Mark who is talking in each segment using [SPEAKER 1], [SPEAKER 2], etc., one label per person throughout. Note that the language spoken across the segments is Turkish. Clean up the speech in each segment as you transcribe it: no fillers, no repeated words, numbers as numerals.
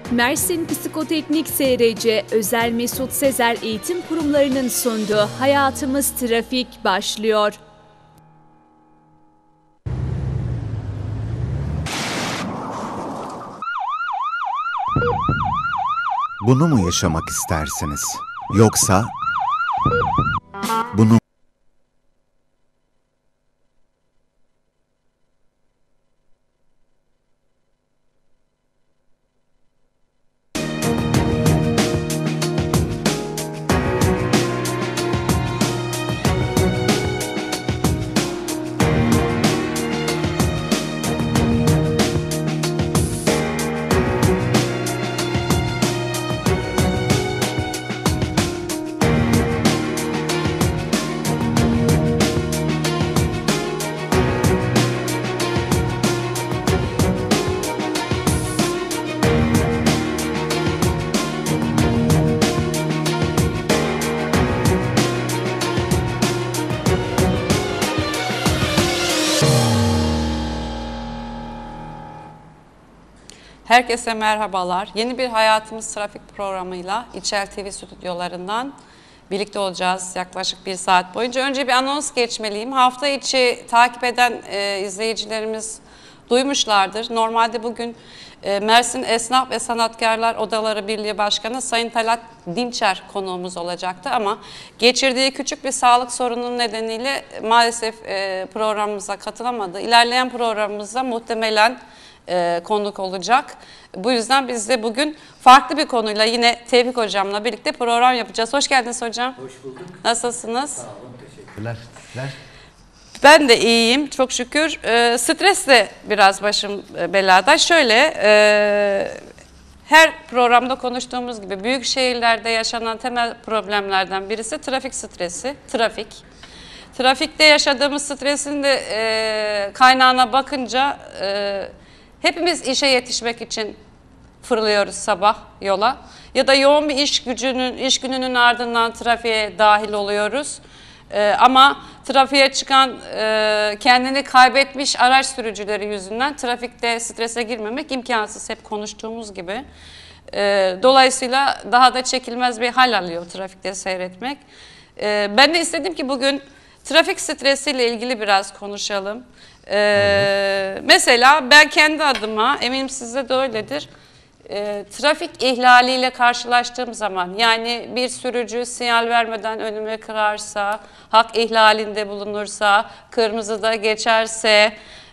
[SPEAKER 1] Mersin Psikoteknik SRC Özel Mesut Sezer Eğitim Kurumlarının sunduğu Hayatımız Trafik başlıyor.
[SPEAKER 2] Bunu mu yaşamak istersiniz? Yoksa bunu
[SPEAKER 3] Herkese merhabalar. Yeni bir Hayatımız Trafik programıyla İçel TV stüdyolarından birlikte olacağız yaklaşık bir saat boyunca. Önce bir anons geçmeliyim. Hafta içi takip eden izleyicilerimiz duymuşlardır. Normalde bugün Mersin Esnaf ve Sanatkarlar Odaları Birliği Başkanı Sayın Talat Dinçer konuğumuz olacaktı ama geçirdiği küçük bir sağlık sorunun nedeniyle maalesef programımıza katılamadı. İlerleyen programımızda muhtemelen konuk olacak. Bu yüzden biz de bugün farklı bir konuyla yine Tevfik Hocam'la birlikte program yapacağız. Hoş geldiniz hocam.
[SPEAKER 4] Hoş bulduk.
[SPEAKER 3] Nasılsınız?
[SPEAKER 4] Sağ olun, teşekkürler. Sizler?
[SPEAKER 3] Ben de iyiyim çok şükür. Stresle biraz başım belada. Şöyle her programda konuştuğumuz gibi büyük şehirlerde yaşanan temel problemlerden birisi trafik stresi. Trafikte yaşadığımız stresin de kaynağına bakınca hepimiz işe yetişmek için fırlıyoruz sabah yola ya da yoğun bir iş gününün ardından trafiğe dahil oluyoruz. Ama trafiğe çıkan kendini kaybetmiş araç sürücüleri yüzünden trafikte strese girmemek imkansız, hep konuştuğumuz gibi. Dolayısıyla daha da çekilmez bir hal alıyor trafikte seyretmek. Ben de istedim ki bugün trafik stresiyle ilgili biraz konuşalım. Mesela ben kendi adıma, eminim sizde de öyledir, trafik ihlaliyle karşılaştığım zaman, yani bir sürücü sinyal vermeden önüme kırarsa, hak ihlalinde bulunursa, kırmızıda geçerse,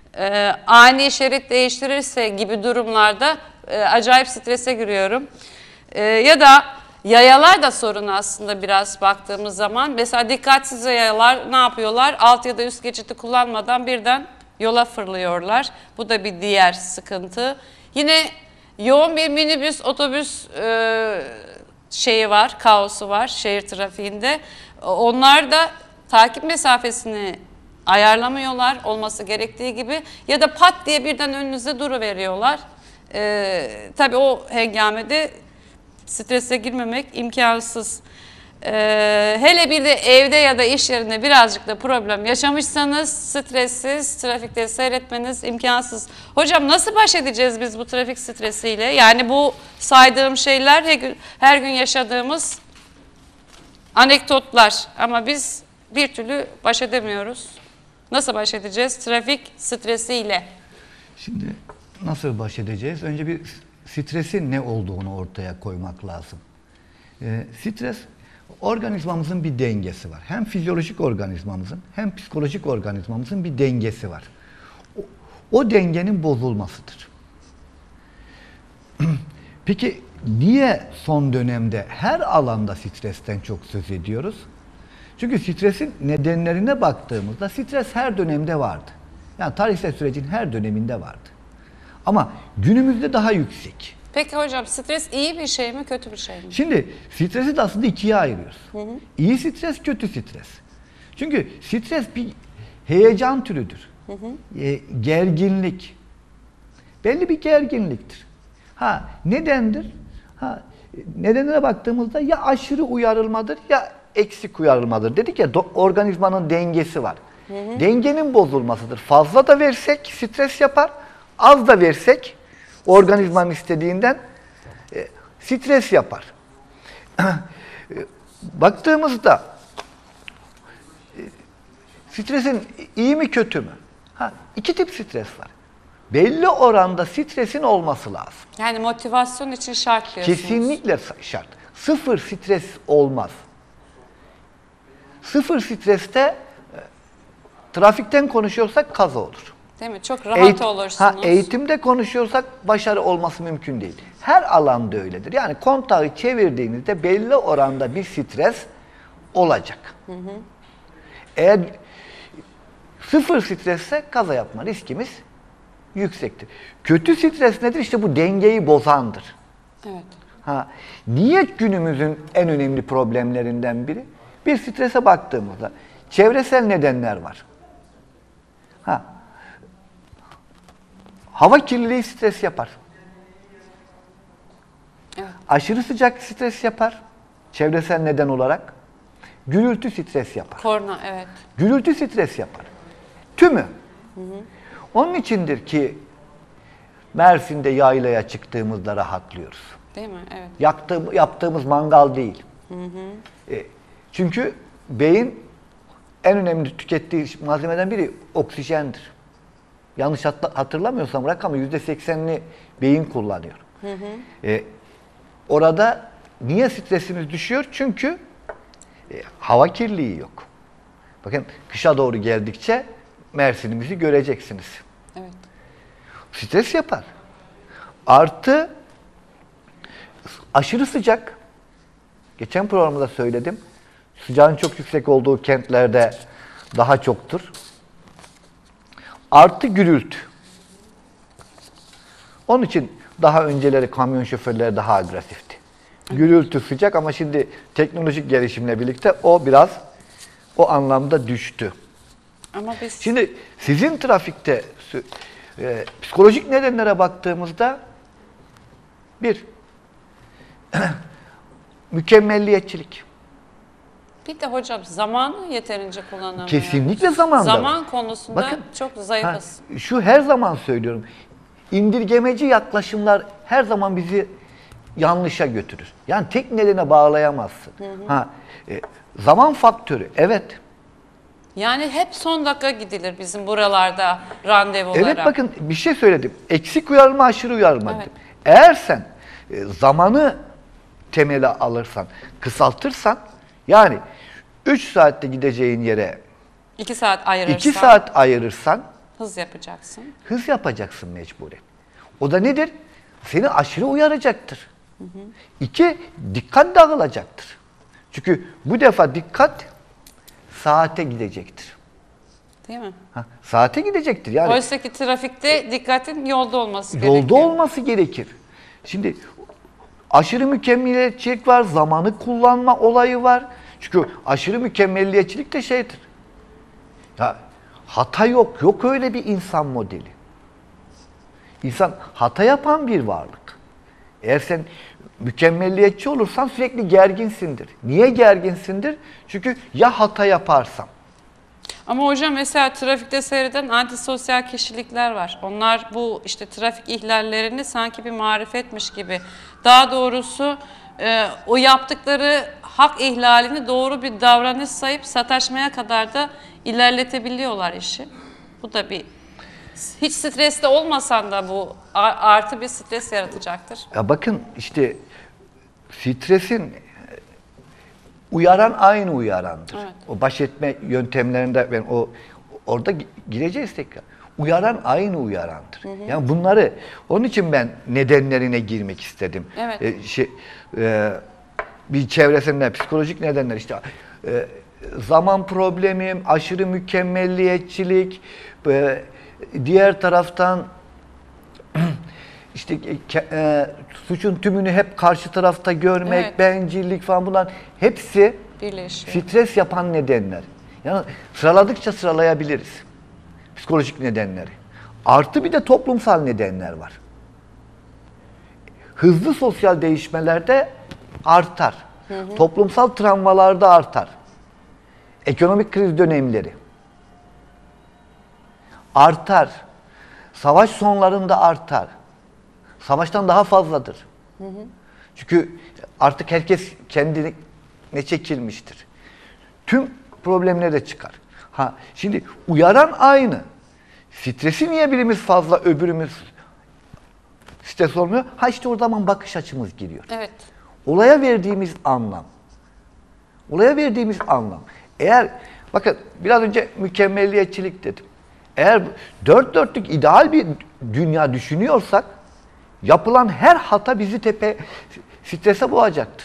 [SPEAKER 3] ani şerit değiştirirse gibi durumlarda acayip strese giriyorum. Ya da yayalar da sorun aslında biraz baktığımız zaman. Mesela dikkatsiz yayalar ne yapıyorlar? Alt ya da üst geçidi kullanmadan birden yola fırlıyorlar. Bu da bir diğer sıkıntı. Yine yoğun bir minibüs, otobüs şeyi var, kaosu var şehir trafiğinde. Onlar da takip mesafesini ayarlamıyorlar olması gerektiği gibi ya da pat diye birden önünüze duruveriyorlar. Tabii o hengamede strese girmemek imkansız. Hele bir de evde ya da iş yerinde birazcık da problem yaşamışsanız stressiz trafikte seyretmeniz imkansız. Hocam nasıl baş edeceğiz biz bu trafik stresiyle? Yani bu saydığım şeyler her gün yaşadığımız anekdotlar ama biz bir türlü baş edemiyoruz. Nasıl baş edeceğiz trafik stresiyle?
[SPEAKER 4] Şimdi nasıl baş edeceğiz? Önce bir stresin ne olduğunu ortaya koymak lazım. Stres, organizmamızın bir dengesi var. Hem fizyolojik organizmamızın hem psikolojik organizmamızın bir dengesi var. O dengenin bozulmasıdır. Peki niye son dönemde her alanda stresten çok söz ediyoruz? Çünkü stresin nedenlerine baktığımızda stres her dönemde vardı. Yani tarihsel sürecin her döneminde vardı. Ama günümüzde daha yüksek.
[SPEAKER 3] Peki hocam stres iyi bir şey mi, kötü bir şey mi?
[SPEAKER 4] Şimdi stresi de aslında ikiye ayırıyoruz. İyi stres, kötü stres. Çünkü stres bir heyecan türüdür. Gerginlik. Belli bir gerginliktir. Nedendir? Nedenlere baktığımızda ya aşırı uyarılmadır ya eksik uyarılmadır. Dedik ya organizmanın dengesi var. Dengenin bozulmasıdır. Fazla da versek stres yapar, az da versek organizmanın istediğinden Stres yapar. Baktığımızda stresin iyi mi kötü mü? İki tip stres var. Belli oranda stresin olması lazım.
[SPEAKER 3] Yani motivasyon için şart diyorsunuz.
[SPEAKER 4] Kesinlikle şart. Sıfır stres olmaz. Sıfır streste trafikten konuşuyorsak kaza olur.
[SPEAKER 3] Değil mi? Çok rahat olursunuz.
[SPEAKER 4] Eğitimde konuşuyorsak başarı olması mümkün değil. Her alanda öyledir. Yani kontağı çevirdiğinizde belli oranda bir stres olacak. Eğer sıfır stresse kaza yapma riskimiz yüksektir. Kötü stres nedir? İşte bu dengeyi bozandır.
[SPEAKER 3] Evet.
[SPEAKER 4] Niyet günümüzün en önemli problemlerinden biri. Bir strese baktığımızda çevresel nedenler var. Hava kirliliği stres yapar.
[SPEAKER 3] Evet.
[SPEAKER 4] Aşırı sıcak stres yapar. Çevresel neden olarak. Gürültü stres yapar.
[SPEAKER 3] Korna, evet.
[SPEAKER 4] Gürültü stres yapar. Tümü. Onun içindir ki Mersin'de yaylaya çıktığımızda rahatlıyoruz.
[SPEAKER 3] Değil mi? Evet.
[SPEAKER 4] Yaptığımız mangal değil. Çünkü beyin en önemli tükettiği malzemeden biri oksijendir. Yanlış hatırlamıyorsam rakamı %80'ini beyin kullanıyor. Orada niye stresimiz düşüyor? Çünkü hava kirliliği yok. Bakın kışa doğru geldikçe Mersin'imizi göreceksiniz.
[SPEAKER 3] Evet.
[SPEAKER 4] Stres yapar. Artı aşırı sıcak. Geçen programda söyledim. Sıcağın çok yüksek olduğu kentlerde daha çoktur. Artı gürültü. Onun için daha önceleri kamyon şoförleri daha agresifti. Gürültü sıcak ama şimdi teknolojik gelişimle birlikte o biraz o anlamda düştü.
[SPEAKER 3] Ama biz...
[SPEAKER 4] Şimdi sizin trafikte psikolojik nedenlere baktığımızda bir mükemmelliyetçilik.
[SPEAKER 3] Bir de hocam zamanı yeterince kullanamıyoruz.
[SPEAKER 4] Kesinlikle zaman da var.
[SPEAKER 3] Zaman konusunda
[SPEAKER 4] Bakın,
[SPEAKER 3] çok zayıfız.
[SPEAKER 4] Şu her zaman söylüyorum. İndirgemeci yaklaşımlar her zaman bizi yanlışa götürür. Yani tek nedene bağlayamazsın. Zaman faktörü, evet.
[SPEAKER 3] Yani hep son dakika gidilir bizim buralarda randevulara.
[SPEAKER 4] Evet bakın bir şey söyledim. Eksik uyarılma, aşırı uyarılma.
[SPEAKER 3] Evet.
[SPEAKER 4] Eğer sen zamanı temele alırsan, kısaltırsan yani 3 saatte gideceğin yere
[SPEAKER 3] 2 saat ayırırsan.
[SPEAKER 4] 2 saat ayırırsan
[SPEAKER 3] hız yapacaksın.
[SPEAKER 4] hız yapacaksın mecburen. O da nedir? Seni aşırı uyaracaktır. 2, dikkat dağılacaktır. Çünkü bu defa dikkat saate gidecektir.
[SPEAKER 3] Değil mi?
[SPEAKER 4] Saate gidecektir. Yani
[SPEAKER 3] Oysa ki trafikte dikkatin yolda olması gerekiyor.
[SPEAKER 4] yolda olması gerekir. Şimdi aşırı mükemmeliyetçilik var, zamanı kullanma olayı var. Çünkü aşırı mükemmeliyetçilik de şeydir. Ya hata yok, yok öyle bir insan modeli. İnsan hata yapan bir varlık. Eğer sen mükemmelliyetçi olursan sürekli gerginsindir. Niye gerginsindir? Çünkü ya hata yaparsam.
[SPEAKER 3] Ama hocam mesela trafikte seyreden antisosyal kişilikler var. Onlar bu işte trafik ihlallerini sanki bir marifetmiş gibi. Daha doğrusu o yaptıkları hak ihlalini doğru bir davranış sayıp sataşmaya kadar da ilerletebiliyorlar işi. Bu da bir hiç stresli olmasan da bu artı bir stres yaratacaktır.
[SPEAKER 4] Ya bakın işte stresin uyaran aynı uyarandır.
[SPEAKER 3] Evet.
[SPEAKER 4] O baş etme yöntemlerinde ben orada gireceğiz tekrar. Uyaran aynı uyarandır. Yani bunları onun için ben nedenlerine girmek istedim.
[SPEAKER 3] Evet.
[SPEAKER 4] Bir çevresinde psikolojik nedenler işte zaman problemi, aşırı mükemmelliyetçilik, diğer taraftan işte suçun tümünü hep karşı tarafta görmek,
[SPEAKER 3] Evet.
[SPEAKER 4] bencillik falan bunlar hepsi
[SPEAKER 3] Birleşiyor.
[SPEAKER 4] stres yapan nedenler. Yani sıraladıkça sıralayabiliriz. Psikolojik nedenleri. Artı bir de toplumsal nedenler var. Hızlı sosyal değişmelerde artar. Toplumsal travmalarda artar. Ekonomik kriz dönemleri artar. Savaş sonlarında artar. Savaştan daha fazladır. Çünkü artık herkes kendine çekilmiştir. Tüm problemleri de çıkar. Ha, şimdi uyaran aynı. Stresi niye birimiz fazla, öbürümüz stres olmuyor? Ha işte o zaman bakış açımız giriyor.
[SPEAKER 3] Evet.
[SPEAKER 4] Olaya verdiğimiz anlam. Olaya verdiğimiz anlam. Eğer, bakın biraz önce mükemmelliyetçilik dedim. Eğer dört dörtlük ideal bir dünya düşünüyorsak, yapılan her hata bizi strese boğacaktır.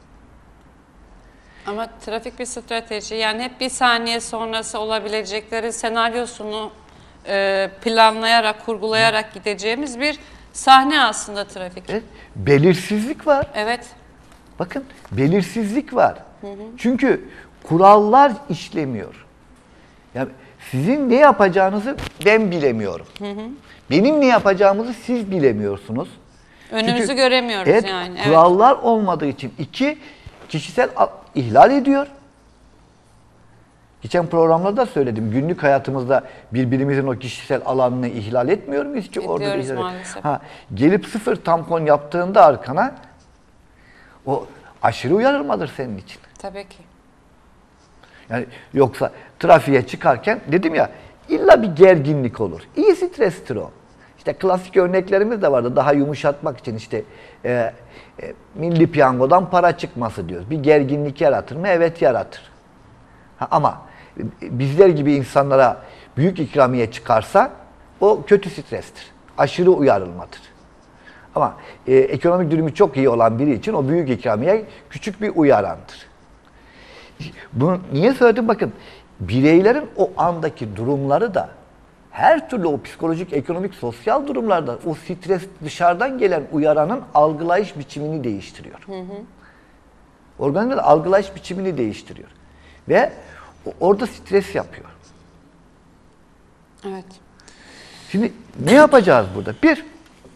[SPEAKER 3] Ama trafik bir strateji. Yani hep bir saniye sonrası olabilecekleri senaryosunu planlayarak, kurgulayarak gideceğimiz bir sahne aslında trafik.
[SPEAKER 4] Evet, belirsizlik var.
[SPEAKER 3] Evet.
[SPEAKER 4] Bakın, belirsizlik var. Çünkü kurallar işlemiyor. Yani sizin ne yapacağınızı ben bilemiyorum. Benim ne yapacağımızı siz bilemiyorsunuz.
[SPEAKER 3] Önümüzü
[SPEAKER 4] Çünkü,
[SPEAKER 3] göremiyoruz
[SPEAKER 4] evet,
[SPEAKER 3] yani. Evet.
[SPEAKER 4] Kurallar olmadığı için kişisel ihlal ediyor. Geçen programlarda söyledim. Günlük hayatımızda birbirimizin o kişisel alanını ihlal etmiyor muyuz ki? Orada
[SPEAKER 3] Ediyoruz
[SPEAKER 4] ihlal
[SPEAKER 3] maalesef.
[SPEAKER 4] gelip 0 tampon yaptığında arkana o aşırı uyarılmadır senin için.
[SPEAKER 3] Tabii ki.
[SPEAKER 4] Yani yoksa trafiğe çıkarken dedim ya illa bir gerginlik olur. İyi strestir o. İşte klasik örneklerimiz de vardı. Daha yumuşatmak için işte milli piyangodan para çıkması diyoruz. Bir gerginlik yaratır mı? Evet yaratır. Ama bizler gibi insanlara büyük ikramiye çıkarsa o kötü strestir. Aşırı uyarılmadır. Ama ekonomik durumu çok iyi olan biri için o büyük ikramiye küçük bir uyarandır. Bunu niye söyledim? Bakın, bireylerin o andaki durumları da her türlü o psikolojik, ekonomik, sosyal durumlarda o stres dışarıdan gelen uyaranın algılayış biçimini değiştiriyor. Organizmanın algılayış biçimini değiştiriyor. Ve orada stres yapıyor.
[SPEAKER 3] Evet.
[SPEAKER 4] Şimdi ne yapacağız burada? Bir,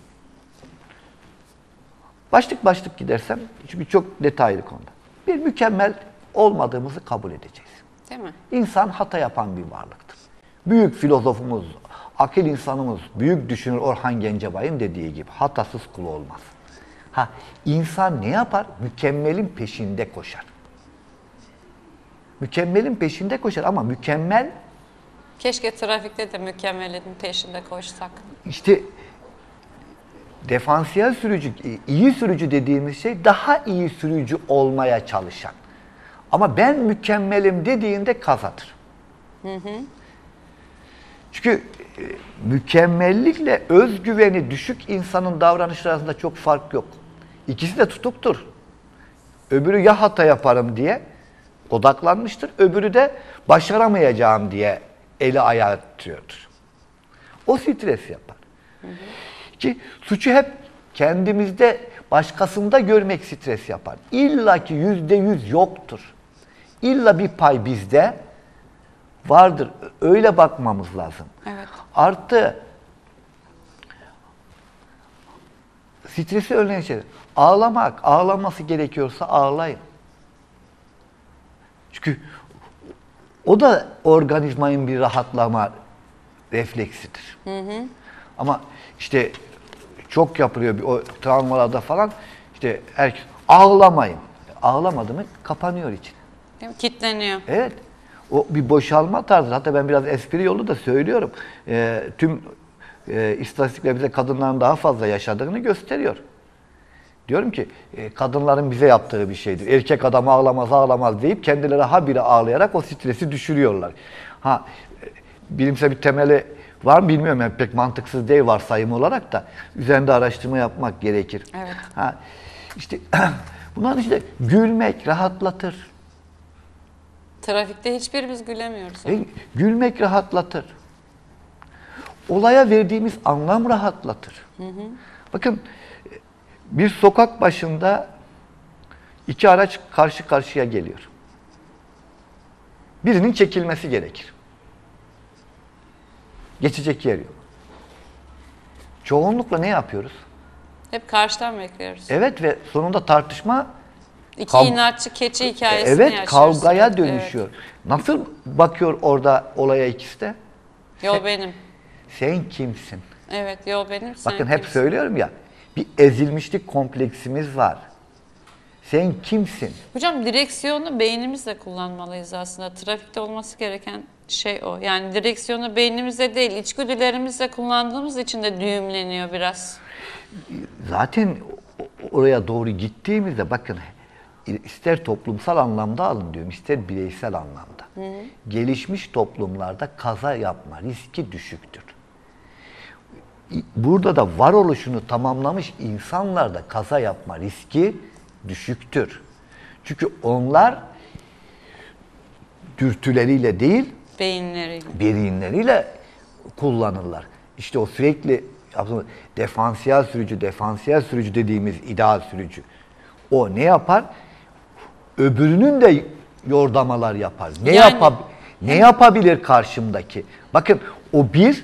[SPEAKER 4] başlık gidersem, çünkü çok detaylı konuda. Bir, mükemmel olmadığımızı kabul edeceğiz.
[SPEAKER 3] Değil mi?
[SPEAKER 4] İnsan hata yapan bir varlıktır. Büyük filozofumuz, akıl insanımız, büyük düşünür Orhan Gencebay'ın dediği gibi hatasız kul olmaz. İnsan ne yapar? Mükemmelin peşinde koşar. Mükemmelin peşinde koşar ama mükemmel
[SPEAKER 3] Keşke trafikte de mükemmelin peşinde koşsak.
[SPEAKER 4] işte defansiyel sürücü, iyi sürücü dediğimiz şey daha iyi sürücü olmaya çalışan. Ama ben mükemmelim dediğinde kazatır. Çünkü mükemmellikle özgüveni düşük insanın davranışları arasında çok fark yok. İkisi de tutuktur. Öbürü ya hata yaparım diye odaklanmıştır, öbürü de başaramayacağım diye eli ayağı tutuyordur. O stres yapar. Ki suçu hep kendimizde, başkasında görmek stres yapar. İlla ki %100 yoktur. İlla bir pay bizde vardır. Öyle bakmamız lazım.
[SPEAKER 3] Evet.
[SPEAKER 4] Artı stresi önleyen şey. Ağlaması gerekiyorsa ağlayın. Çünkü o da organizmanın bir rahatlama refleksidir. Ama işte çok yapılıyor o travmalarda falan. İşte herkes ağlamayın. Ağlamadı mı kapanıyor için.
[SPEAKER 3] Değil mi? Kitleniyor.
[SPEAKER 4] Evet. O bir boşalma tarzı. Hatta ben biraz espri yolu da söylüyorum. Tüm istatistikler bize kadınların daha fazla yaşadığını gösteriyor. Diyorum ki kadınların bize yaptığı bir şeydir. Erkek adam ağlamaz deyip kendileri habire ağlayarak o stresi düşürüyorlar. Bilimsel bir temeli var mı bilmiyorum. Yani pek mantıksız değil varsayım olarak da üzerinde araştırma yapmak gerekir.
[SPEAKER 3] Evet.
[SPEAKER 4] İşte bunların işte gülmek rahatlatır.
[SPEAKER 3] Trafikte hiçbirimiz gülemiyoruz.
[SPEAKER 4] Gülmek rahatlatır. Olaya verdiğimiz anlam rahatlatır. Bakın bir sokak başında iki araç karşı karşıya geliyor. Birinin çekilmesi gerekir. Geçecek yer yok. Çoğunlukla ne yapıyoruz?
[SPEAKER 3] Hep karşıdan bekliyoruz.
[SPEAKER 4] Evet ve sonunda tartışma
[SPEAKER 3] İki inatçı keçi hikayesini
[SPEAKER 4] evet
[SPEAKER 3] yaşıyoruz.
[SPEAKER 4] kavgaya dönüşüyor.
[SPEAKER 3] Evet.
[SPEAKER 4] Nasıl bakıyor orada olaya ikisi de?
[SPEAKER 3] Yol benim.
[SPEAKER 4] Sen kimsin?
[SPEAKER 3] Evet, yol benim. Sen
[SPEAKER 4] Bakın hep
[SPEAKER 3] kimsin?
[SPEAKER 4] söylüyorum ya, bir ezilmişlik kompleksimiz var. Sen kimsin?
[SPEAKER 3] Hocam direksiyonu beynimizle kullanmalıyız aslında. Trafikte olması gereken şey o. Yani direksiyonu beynimizle değil, içgüdülerimizle kullandığımız için de düğümleniyor biraz.
[SPEAKER 4] Zaten oraya doğru gittiğimizde bakın ister toplumsal anlamda alın diyorum, ister bireysel anlamda. Gelişmiş toplumlarda kaza yapma riski düşüktür. Burada da varoluşunu tamamlamış insanlarda kaza yapma riski düşüktür. Çünkü onlar dürtüleriyle değil, beyinleriyle kullanırlar. İşte o sürekli defansiyel sürücü dediğimiz ideal sürücü. O ne yapar? Öbürünün de yordamalar yapar. Ne yapabilir karşımdaki? Bakın o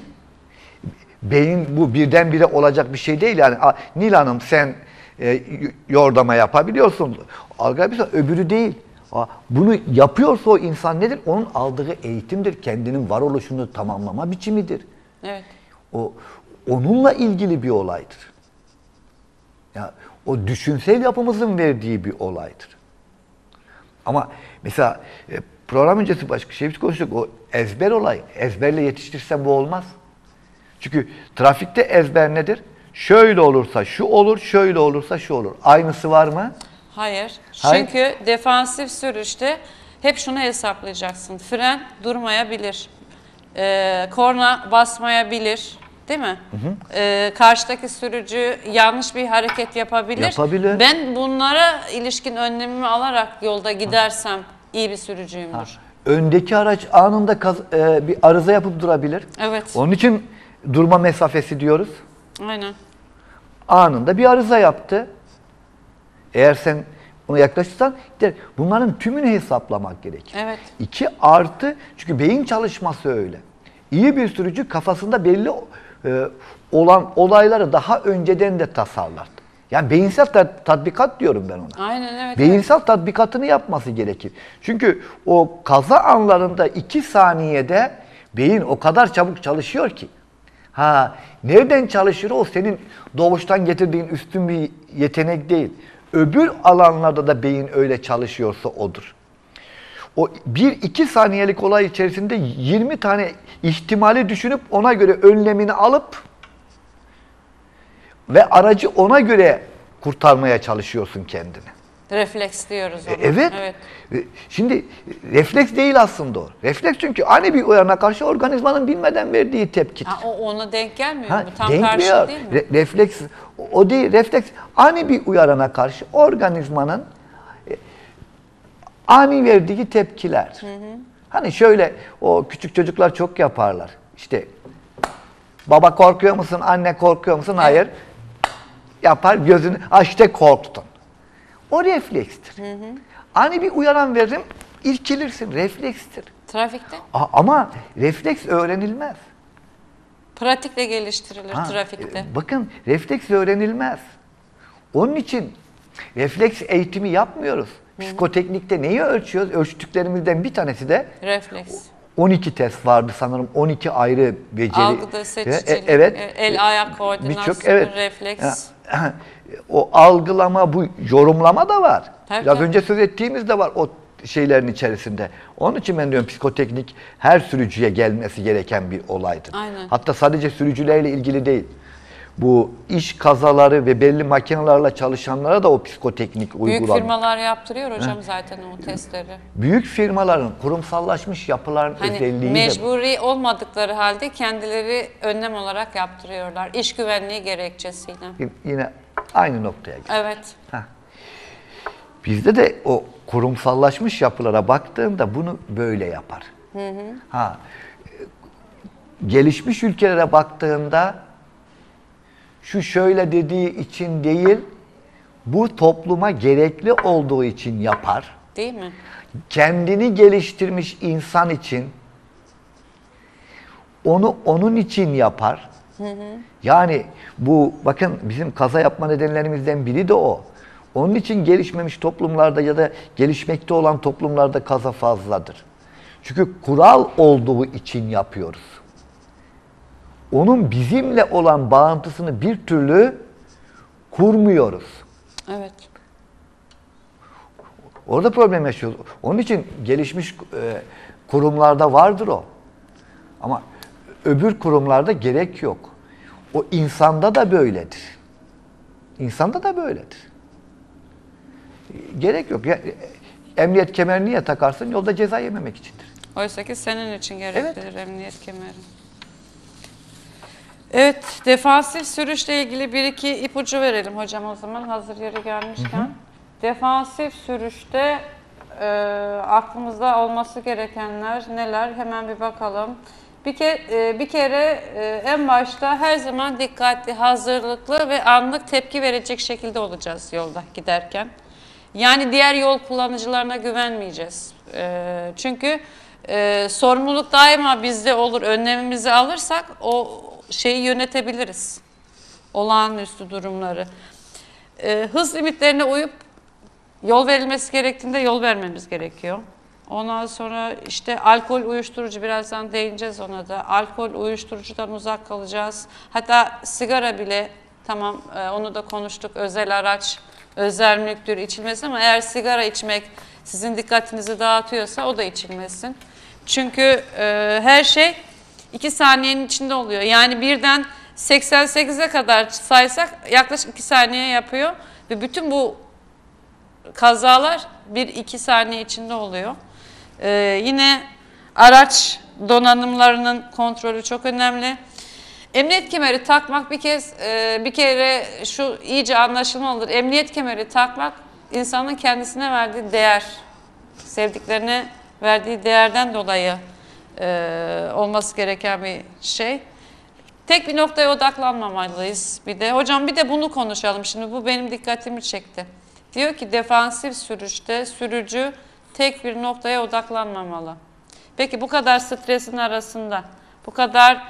[SPEAKER 4] beyin bu birdenbire olacak bir şey değil. Yani Nil Hanım sen yordama yapabiliyorsun. Algılayabiliyorsun. Öbürü değil. Bunu yapıyorsa o insan nedir? Onun aldığı eğitimdir. Kendinin varoluşunu tamamlama biçimidir.
[SPEAKER 3] Evet.
[SPEAKER 4] Onunla ilgili bir olaydır. Ya, o düşünsel yapımızın verdiği bir olaydır. Ama mesela program öncesi başka şey konuştuk. O ezber olay. Ezberle yetiştirsem bu olmaz. Çünkü trafikte ezber nedir? Şöyle olursa şu olur, şöyle olursa şu olur. Aynısı var mı?
[SPEAKER 3] Hayır.
[SPEAKER 4] Hayır.
[SPEAKER 3] Çünkü defansif sürüşte hep şunu hesaplayacaksın. Fren durmayabilir. Korna basmayabilir. Değil mi? Karşıdaki sürücü yanlış bir hareket yapabilir. Ben bunlara ilişkin önlemimi alarak yolda gidersem iyi bir sürücüyümdür.
[SPEAKER 4] Öndeki araç anında bir arıza yapıp durabilir.
[SPEAKER 3] Evet.
[SPEAKER 4] Onun için durma mesafesi diyoruz.
[SPEAKER 3] Aynen.
[SPEAKER 4] Anında bir arıza yaptı. Eğer sen ona yaklaşırsan bunların tümünü hesaplamak gerekir.
[SPEAKER 3] Evet.
[SPEAKER 4] 2 artı çünkü beyin çalışması öyle. İyi bir sürücü kafasında belli olan olayları daha önceden de tasarlar. Yani beyinsel tatbikat diyorum ben ona.
[SPEAKER 3] Aynen evet.
[SPEAKER 4] Beyinsel tatbikatını yapması gerekir. Çünkü o kaza anlarında 2 saniyede beyin o kadar çabuk çalışıyor ki. Nereden çalışır o senin doğuştan getirdiğin üstün bir yetenek değil. Öbür alanlarda da beyin öyle çalışıyorsa odur. O 1-2 saniyelik olay içerisinde 20 tane ihtimali düşünüp ona göre önlemini alıp ve aracı ona göre kurtarmaya çalışıyorsun kendini.
[SPEAKER 3] Refleks diyoruz ona.
[SPEAKER 4] Evet. Şimdi refleks değil aslında o. Refleks çünkü ani bir uyarına karşı organizmanın bilmeden verdiği tepkidir.
[SPEAKER 3] O ona denk gelmiyor mu? Tam
[SPEAKER 4] Denk
[SPEAKER 3] karşı
[SPEAKER 4] geliyor.
[SPEAKER 3] değil mi?
[SPEAKER 4] Refleks o değil. Refleks ani bir uyarana karşı organizmanın ani verdiği tepkiler. Hani şöyle o küçük çocuklar çok yaparlar. İşte baba korkuyor musun? Anne korkuyor musun? Hayır. Yapar gözünü işte korktun. O reflekstir. Ani bir uyaran veririm, irkilirsin. Reflekstir.
[SPEAKER 3] Trafikte?
[SPEAKER 4] Ama refleks öğrenilmez.
[SPEAKER 3] Pratikle geliştirilir trafikte.
[SPEAKER 4] Bakın refleks öğrenilmez. Onun için refleks eğitimi yapmıyoruz. Psikoteknikte neyi ölçüyoruz? Ölçtüklerimizden bir tanesi de
[SPEAKER 3] Refleks.
[SPEAKER 4] 12 test vardı sanırım. 12 ayrı beceri.
[SPEAKER 3] Algıda seçicilik,
[SPEAKER 4] evet.
[SPEAKER 3] el-ayak koordinasyonu, refleks.
[SPEAKER 4] O algılama, bu yorumlama da var.
[SPEAKER 3] Tabii,
[SPEAKER 4] Biraz
[SPEAKER 3] tabii.
[SPEAKER 4] önce söz ettiğimiz de var o şeylerin içerisinde. Onun için ben diyorum psikoteknik her sürücüye gelmesi gereken bir olaydır.
[SPEAKER 3] Aynen.
[SPEAKER 4] Hatta sadece sürücülerle ilgili değil. Bu iş kazaları ve belli makinelerle çalışanlara da o psikoteknik uygulanıyor.
[SPEAKER 3] Büyük firmalar yaptırıyor hocam zaten o testleri.
[SPEAKER 4] Büyük firmaların kurumsallaşmış yapıların özelliği de
[SPEAKER 3] Mecburi olmadıkları halde kendileri önlem olarak yaptırıyorlar. İş güvenliği gerekçesiyle.
[SPEAKER 4] yine aynı noktaya geliyor.
[SPEAKER 3] Evet.
[SPEAKER 4] Bizde de o kurumsallaşmış yapılara baktığında bunu böyle yapar. Gelişmiş ülkelere baktığında şu şöyle dediği için değil, bu topluma gerekli olduğu için yapar.
[SPEAKER 3] Değil mi?
[SPEAKER 4] Kendini geliştirmiş insan için onu onun için yapar. Yani bu bakın bizim kaza yapma nedenlerimizden biri de o. Onun için gelişmemiş toplumlarda ya da gelişmekte olan toplumlarda kaza fazladır. Çünkü kural olduğu için yapıyoruz. Onun bizimle olan bağıntısını bir türlü kurmuyoruz.
[SPEAKER 3] Evet.
[SPEAKER 4] Orada problem yaşıyoruz. Onun için gelişmiş kurumlarda vardır o. Ama öbür kurumlarda gerek yok. O insanda da böyledir. İnsanda da böyledir. Gerek yok. Emniyet kemerini niye takarsın? Yolda ceza yememek içindir.
[SPEAKER 3] Oysa ki senin için gereklidir emniyet kemeri. Evet, defansif sürüşle ilgili bir iki ipucu verelim hocam o zaman hazır yeri gelmişken. Defansif sürüşte aklımızda olması gerekenler neler? Hemen bir bakalım. Bir kere en başta her zaman dikkatli, hazırlıklı ve anlık tepki verecek şekilde olacağız yolda giderken. Yani diğer yol kullanıcılarına güvenmeyeceğiz. Çünkü sorumluluk daima bizde olur. Önlemimizi alırsak o şeyi yönetebiliriz. Olağanüstü durumları. Hız limitlerine uyup yol verilmesi gerektiğinde yol vermemiz gerekiyor. Ondan sonra işte alkol, uyuşturucu, birazdan değineceğiz ona da. Alkol, uyuşturucudan uzak kalacağız. Hatta sigara bile, tamam onu da konuştuk, özel araç, özel mülktür içilmesin ama eğer sigara içmek sizin dikkatinizi dağıtıyorsa o da içilmesin. Çünkü her şey 2 saniyenin içinde oluyor. Yani birden 88'e kadar saysak yaklaşık 2 saniye yapıyor ve bütün bu kazalar 1-2 saniye içinde oluyor. Yine araç donanımlarının kontrolü çok önemli. Emniyet kemeri takmak bir kere şu iyice anlaşılmalıdır. Emniyet kemeri takmak insanın kendisine verdiği değer, sevdiklerine verdiği değerden dolayı olması gereken bir şey. Tek bir noktaya odaklanmamalıyız bir de. Hocam bir de bunu konuşalım şimdi. Bu benim dikkatimi çekti. Diyor ki defansif sürüşte sürücü tek bir noktaya odaklanmamalı. Peki bu kadar stresin arasında, bu kadar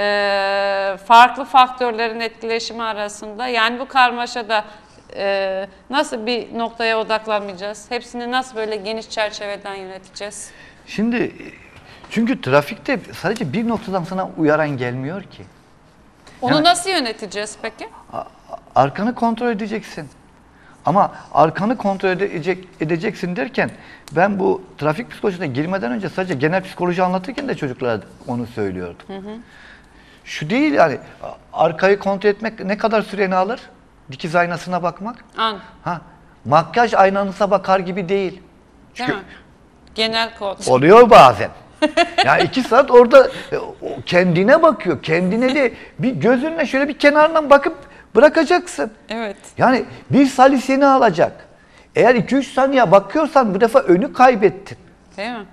[SPEAKER 3] farklı faktörlerin etkileşimi arasında, yani bu karmaşada nasıl bir noktaya odaklanmayacağız? Hepsini nasıl böyle geniş çerçeveden yöneteceğiz?
[SPEAKER 4] Şimdi çünkü trafikte sadece bir noktadan sana uyaran gelmiyor ki.
[SPEAKER 3] Onu
[SPEAKER 4] Yani,
[SPEAKER 3] nasıl yöneteceğiz peki?
[SPEAKER 4] Arkanı kontrol edeceksin. Ama arkanı kontrol edeceksin derken ben bu trafik psikolojisine girmeden önce sadece genel psikoloji anlatırken de çocuklara onu söylüyordum. Şu değil yani arkayı kontrol etmek ne kadar süreni alır? Dikiz aynasına bakmak. Makyaj aynanıza bakar gibi değil. Çünkü
[SPEAKER 3] değil mi? Genel kontrol.
[SPEAKER 4] Oluyor bazen. Yani 2 saat orada kendine bakıyor. Kendine de bir gözünle şöyle bir kenardan bakıp bırakacaksın.
[SPEAKER 3] Evet.
[SPEAKER 4] Yani bir saliseni alacak. Eğer 2-3 saniye bakıyorsan bu defa önü kaybettin.
[SPEAKER 3] Değil mi?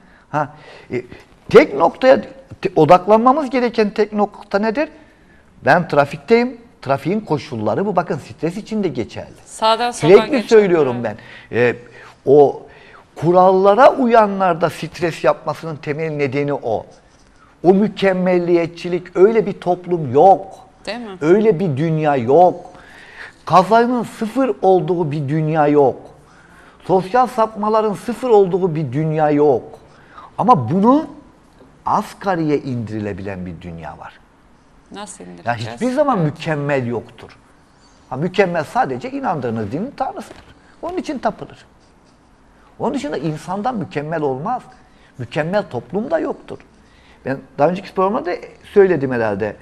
[SPEAKER 4] Tek noktaya odaklanmamız gereken tek nokta nedir? Ben trafikteyim. Trafiğin koşulları bu. Bakın stres için de geçerli.
[SPEAKER 3] Sağdan
[SPEAKER 4] Sürekli söylüyorum ben. O kurallara uyanlarda stres yapmasının temel nedeni o. O mükemmelliyetçilik, öyle bir toplum yok.
[SPEAKER 3] Değil mi?
[SPEAKER 4] Öyle bir dünya yok. Kazanın sıfır olduğu bir dünya yok. Sosyal sapmaların sıfır olduğu bir dünya yok. Ama bunu asgariye indirilebilen bir dünya var.
[SPEAKER 3] Nasıl indireceğiz?
[SPEAKER 4] Yani hiçbir zaman mükemmel yoktur. Mükemmel sadece inandığınız dinin tanrısıdır. Onun için tapılır. Onun dışında insandan mükemmel olmaz. Mükemmel toplum da yoktur. Ben daha önceki programda da söyledim herhalde.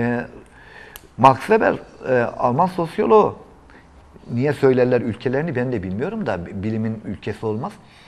[SPEAKER 4] Max Weber, Alman sosyoloğu, niye söylerler ülkelerini ben de bilmiyorum da bilimin ülkesi olmaz.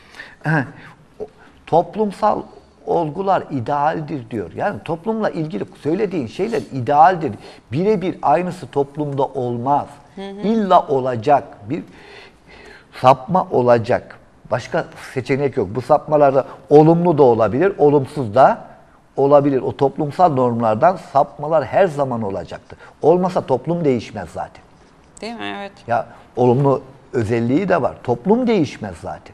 [SPEAKER 4] Toplumsal olgular idealdir diyor. Yani toplumla ilgili söylediğin şeyler idealdir. Birebir aynısı toplumda olmaz. İlla olacak. Bir sapma olacak. Başka seçenek yok. Bu sapmalarda olumlu da olabilir, olumsuz da olabilir. O toplumsal normlardan sapmalar her zaman olacaktır. Olmasa toplum değişmez zaten.
[SPEAKER 3] Değil mi? Evet.
[SPEAKER 4] Ya olumlu özelliği de var. Toplum değişmez zaten.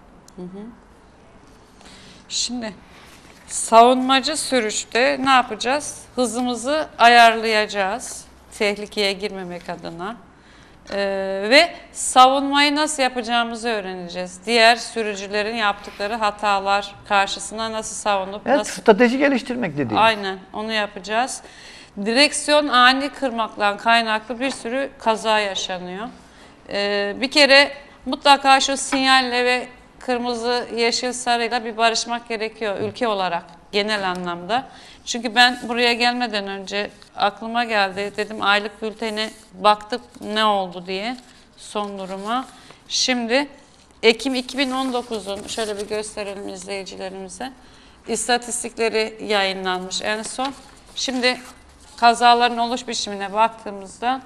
[SPEAKER 3] Şimdi savunmacı sürüşte ne yapacağız? Hızımızı ayarlayacağız. Tehlikeye girmemek adına. Ve savunmayı nasıl yapacağımızı öğreneceğiz. Diğer sürücülerin yaptıkları hatalar karşısında nasıl savunup
[SPEAKER 4] Evet,
[SPEAKER 3] nasıl...
[SPEAKER 4] strateji geliştirmek dediğimiz.
[SPEAKER 3] Aynen, onu yapacağız. Direksiyon ani kırmakla kaynaklı bir sürü kaza yaşanıyor. Bir kere mutlaka şu sinyalle ve kırmızı, yeşil, sarıyla bir barışmak gerekiyor ülke olarak genel anlamda. Çünkü ben buraya gelmeden önce aklıma geldi. Dedim aylık bültene baktık ne oldu diye son duruma. Şimdi Ekim 2019'un şöyle bir gösterelim izleyicilerimize. İstatistikleri yayınlanmış en son. Şimdi kazaların oluş biçimine baktığımızda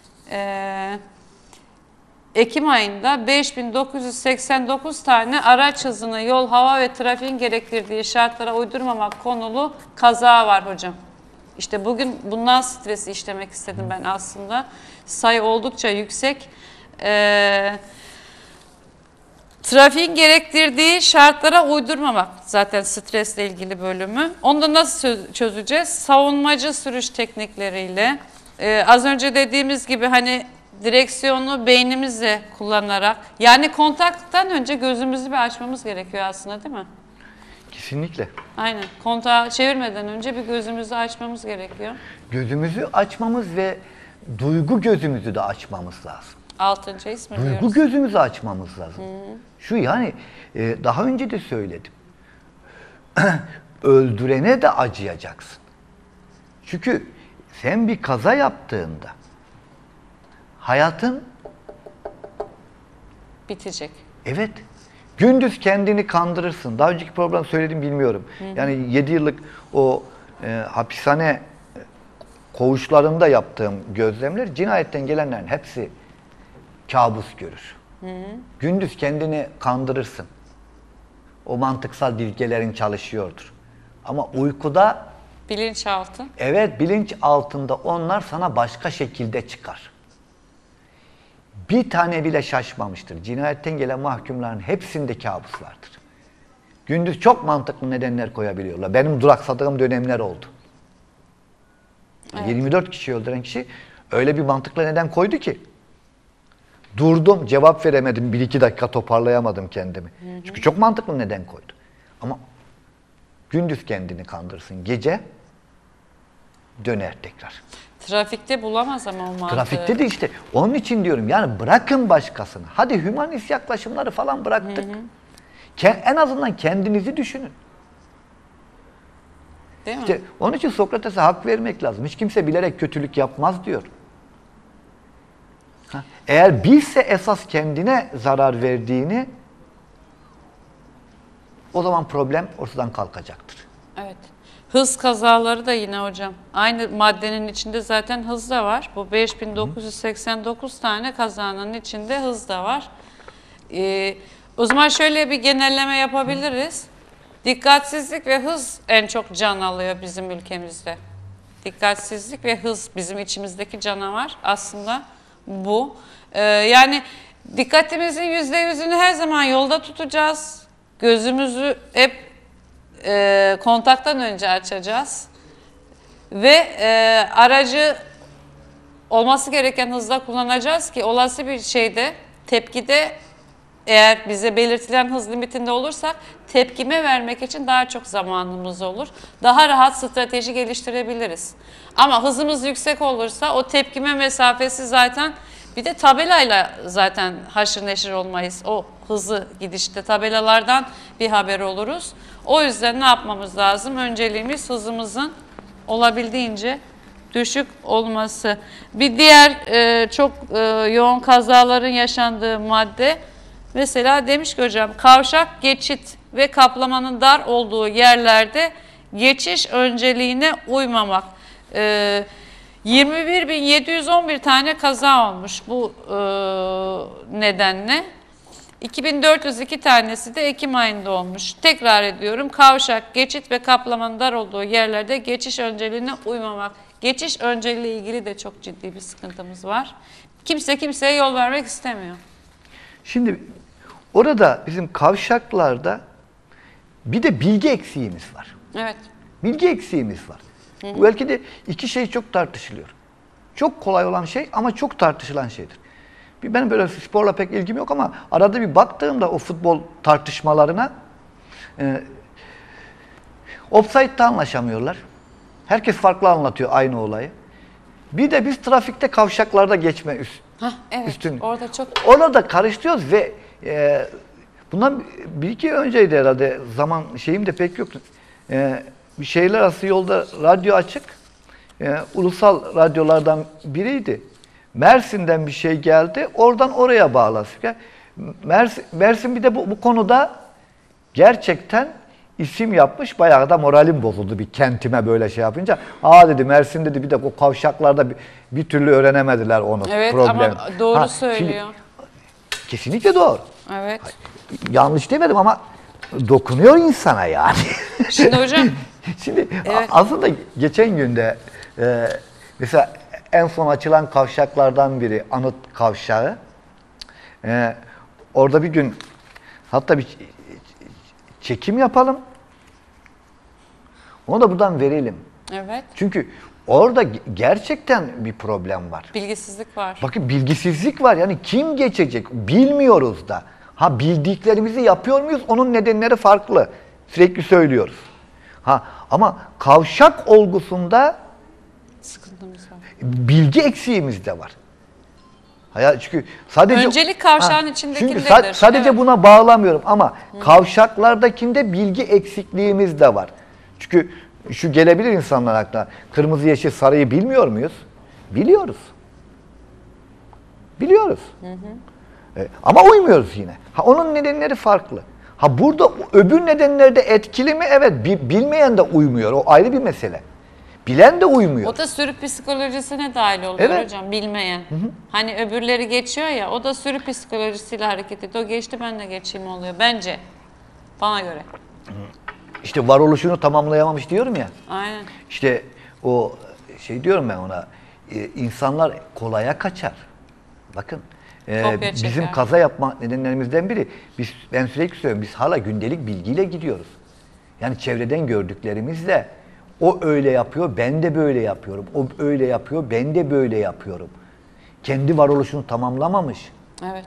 [SPEAKER 3] Ekim ayında 5989 tane araç hızını yol, hava ve trafiğin gerektirdiği şartlara uydurmamak konulu kaza var hocam. İşte bugün bundan stresi işlemek istedim ben aslında. Sayı oldukça yüksek. Trafiğin gerektirdiği şartlara uydurmamak zaten stresle ilgili bölümü. Onu da nasıl çözeceğiz? Savunmacı sürüş teknikleriyle. Az önce dediğimiz gibi hani direksiyonu beynimizle kullanarak, yani kontaktan önce gözümüzü bir açmamız gerekiyor aslında, değil mi?
[SPEAKER 4] Kesinlikle.
[SPEAKER 3] Aynen. Kontağı çevirmeden önce bir gözümüzü açmamız gerekiyor.
[SPEAKER 4] Gözümüzü açmamız ve duygu gözümüzü de açmamız lazım.
[SPEAKER 3] Altıncı his mi
[SPEAKER 4] Duygu
[SPEAKER 3] diyoruz?
[SPEAKER 4] gözümüzü açmamız lazım. Şu yani daha önce de söyledim. Öldürene de acıyacaksın. Çünkü sen bir kaza yaptığında hayatın
[SPEAKER 3] Bitecek.
[SPEAKER 4] evet gündüz kendini kandırırsın. Daha önceki program söyledim bilmiyorum. Yani 7 yıllık o hapishane koğuşlarında yaptığım gözlemler cinayetten gelenlerin hepsi kabus görür. Gündüz kendini kandırırsın. O mantıksal bilgelerin çalışıyordur. Ama uykuda
[SPEAKER 3] Bilinçaltı.
[SPEAKER 4] evet bilinç altında onlar sana başka şekilde çıkar. Bir tane bile şaşmamıştır. Cinayetten gelen mahkumların hepsinde kabus vardır. Gündüz çok mantıklı nedenler koyabiliyorlar. Benim duraksadığım dönemler oldu.
[SPEAKER 3] Evet.
[SPEAKER 4] 24 kişi öldüren kişi öyle bir mantıklı neden koydu ki durdum, cevap veremedim. 1-2 dakika toparlayamadım kendimi. Çünkü çok mantıklı neden koydu. Ama gündüz kendini kandırsın. Gece döner tekrar.
[SPEAKER 3] Trafikte bulamaz ama o mantığı.
[SPEAKER 4] Trafikte de işte onun için diyorum yani bırakın başkasını. Hadi hümanist yaklaşımları falan bıraktık. En azından kendinizi düşünün.
[SPEAKER 3] Değil mi?
[SPEAKER 4] İşte onun için Sokrates'e hak vermek lazım. Hiç kimse bilerek kötülük yapmaz diyor. Eğer bilse esas kendine zarar verdiğini o zaman problem ortadan kalkacaktır.
[SPEAKER 3] Evet. Hız kazaları da yine hocam. Aynı maddenin içinde zaten hız da var. Bu 5989 tane kazanın içinde hız da var. O zaman şöyle bir genelleme yapabiliriz. Dikkatsizlik ve hız en çok can alıyor bizim ülkemizde. Dikkatsizlik ve hız bizim içimizdeki canavar aslında bu. Yani dikkatimizin %100'ünü her zaman yolda tutacağız. Gözümüzü hep kontaktan önce açacağız. Ve aracı olması gereken hızda kullanacağız ki olası bir şeyde, tepkide eğer bize belirtilen hız limitinde olursak tepkime vermek için daha çok zamanımız olur. Daha rahat strateji geliştirebiliriz. Ama hızımız yüksek olursa o tepkime mesafesi zaten bir de tabelayla zaten haşır neşir olmayız. O hızı gidişte tabelalardan bir haber oluruz. O yüzden ne yapmamız lazım? Önceliğimiz hızımızın olabildiğince düşük olması. Bir diğer çok yoğun kazaların yaşandığı madde mesela demiş ki hocam kavşak, geçit ve kaplamanın dar olduğu yerlerde geçiş önceliğine uymamak. 21.711 tane kaza olmuş bu nedenle. 2402 tanesi de Ekim ayında olmuş. Tekrar ediyorum, kavşak, geçit ve kaplamanın dar olduğu yerlerde geçiş önceliğine uymamak. Geçiş önceliğiyle ilgili de çok ciddi bir sıkıntımız var. Kimse kimseye yol vermek istemiyor.
[SPEAKER 4] Şimdi orada bizim kavşaklarda bir de bilgi eksiğimiz var.
[SPEAKER 3] Evet.
[SPEAKER 4] Bilgi eksiğimiz var. Bu belki de iki şey çok tartışılıyor. Çok kolay olan şey ama çok tartışılan şeydir. Benim böyle sporla pek ilgim yok ama arada bir baktığımda o futbol tartışmalarına offside'da anlaşamıyorlar. Herkes farklı anlatıyor aynı olayı. Bir de biz trafikte kavşaklarda geçme
[SPEAKER 3] Evet,
[SPEAKER 4] üstün.
[SPEAKER 3] orada çok...
[SPEAKER 4] Orada karıştırıyoruz ve Bundan bir iki önceydi herhalde. Zaman şeyim de pek yoktu. Bir şehirler arası yolda radyo açık. Ulusal radyolardan biriydi. Mersin'den bir şey geldi. Oradan oraya bağlasın. Mersin bir de bu konuda gerçekten isim yapmış. Bayağı da moralim bozuldu bir kentime böyle şey yapınca. Dedi Mersin dedi, bir de o kavşaklarda bir türlü öğrenemediler onu.
[SPEAKER 3] Evet
[SPEAKER 4] problem.
[SPEAKER 3] ama doğru söylüyor.
[SPEAKER 4] Kesinlikle doğru.
[SPEAKER 3] Evet.
[SPEAKER 4] Yanlış demedim ama dokunuyor insana yani.
[SPEAKER 3] Şimdi hocam.
[SPEAKER 4] Şimdi
[SPEAKER 3] Evet.
[SPEAKER 4] aslında geçen günde mesela en son açılan kavşaklardan biri Anıt Kavşağı. Orada bir gün hatta bir çekim yapalım. Onu da buradan verelim.
[SPEAKER 3] Evet.
[SPEAKER 4] Çünkü orada gerçekten bir problem var.
[SPEAKER 3] Bilgisizlik var.
[SPEAKER 4] Bakın bilgisizlik var. Yani kim geçecek bilmiyoruz da. Bildiklerimizi yapıyor muyuz? Onun nedenleri farklı. Sürekli söylüyoruz. Ama kavşak olgusunda
[SPEAKER 3] Sıkıntımız var.
[SPEAKER 4] bilgi eksiğimiz de var. Çünkü sadece
[SPEAKER 3] Öncelik kavşağın içindekindedir.
[SPEAKER 4] Çünkü sadece
[SPEAKER 3] evet.
[SPEAKER 4] buna bağlamıyorum ama kavşaklardakinde bilgi eksikliğimiz de var. Çünkü şu gelebilir insanlar aklına. Kırmızı, yeşil, sarıyı bilmiyor muyuz? Biliyoruz. Biliyoruz. Ama uymuyoruz yine. Onun nedenleri farklı. Burada öbür nedenleri de etkili mi? Evet. Bilmeyen de uymuyor. O ayrı bir mesele. Bilen de uymuyor.
[SPEAKER 3] O da sürü psikolojisine dahil oluyor
[SPEAKER 4] Evet.
[SPEAKER 3] hocam, bilmeyen. Hani öbürleri geçiyor ya, o da sürü psikolojisiyle hareket ediyor. O geçti, ben de geçeyim oluyor bence. Bana göre.
[SPEAKER 4] İşte varoluşunu tamamlayamamış diyorum ya.
[SPEAKER 3] Aynen.
[SPEAKER 4] İşte o diyorum ben ona, insanlar kolaya kaçar. Bakın
[SPEAKER 3] Kopya çeker.
[SPEAKER 4] bizim kaza yapma nedenlerimizden biri, ben sürekli söylüyorum, biz hala gündelik bilgiyle gidiyoruz. Yani çevreden gördüklerimizle, o öyle yapıyor, ben de böyle yapıyorum. O öyle yapıyor, ben de böyle yapıyorum. Kendi varoluşunu tamamlamamış.
[SPEAKER 3] Evet.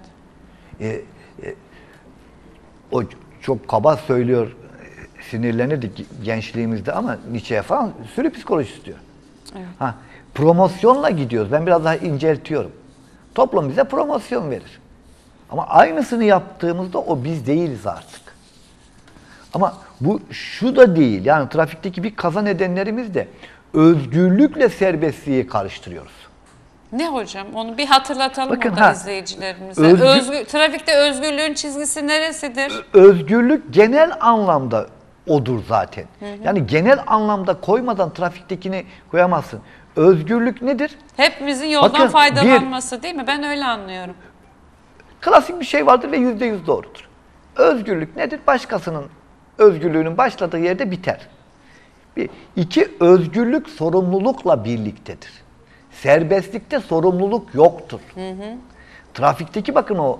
[SPEAKER 4] O çok kaba söylüyor, sinirlenirdik gençliğimizde ama Nietzsche'ye falan sürü psikolojisi diyor.
[SPEAKER 3] Evet.
[SPEAKER 4] Promosyonla gidiyoruz. Ben biraz daha inceltiyorum. Toplum bize promosyon verir. Ama aynısını yaptığımızda o biz değiliz artık. Ama bu şu da değil. Yani trafikteki bir kaza nedenlerimiz de özgürlükle serbestliği karıştırıyoruz.
[SPEAKER 3] Ne hocam? Onu bir hatırlatalım
[SPEAKER 4] Bakın,
[SPEAKER 3] burada izleyicilerimize. Trafikte özgürlüğün çizgisi neresidir?
[SPEAKER 4] Özgürlük genel anlamda odur zaten. Yani genel anlamda koymadan trafiktekini koyamazsın. Özgürlük nedir?
[SPEAKER 3] Hepimizin yoldan
[SPEAKER 4] Bakın,
[SPEAKER 3] faydalanması değil mi? Ben öyle anlıyorum.
[SPEAKER 4] Klasik bir şey vardır ve %100 doğrudur. Özgürlük nedir? Başkasının özgürlüğünün başladığı yerde biter. İki, özgürlük sorumlulukla birliktedir. Serbestlikte sorumluluk yoktur. Trafikteki bakın o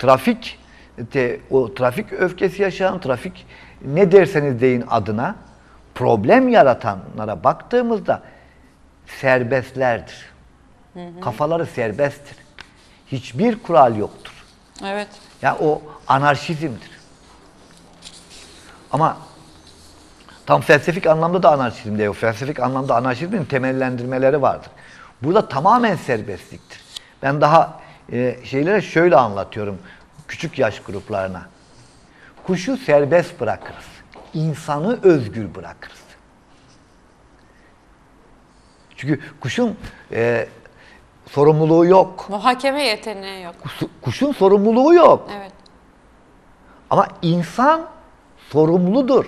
[SPEAKER 4] trafik öfkesi yaşayan, trafik ne derseniz deyin adına problem yaratanlara baktığımızda serbestlerdir. Kafaları serbesttir. Hiçbir kural yoktur.
[SPEAKER 3] Evet.
[SPEAKER 4] Ya o anarşizmdir. Ama tam felsefik anlamda da anarşizm değil. Felsefik anlamda anarşizmin temellendirmeleri vardır. Burada tamamen serbestliktir. Ben daha şeylere şöyle anlatıyorum küçük yaş gruplarına. Kuşu serbest bırakırız. İnsanı özgür bırakırız. Çünkü kuşun sorumluluğu yok.
[SPEAKER 3] Muhakeme yeteneği yok.
[SPEAKER 4] Kuşun sorumluluğu yok.
[SPEAKER 3] Evet.
[SPEAKER 4] Ama insan sorumludur.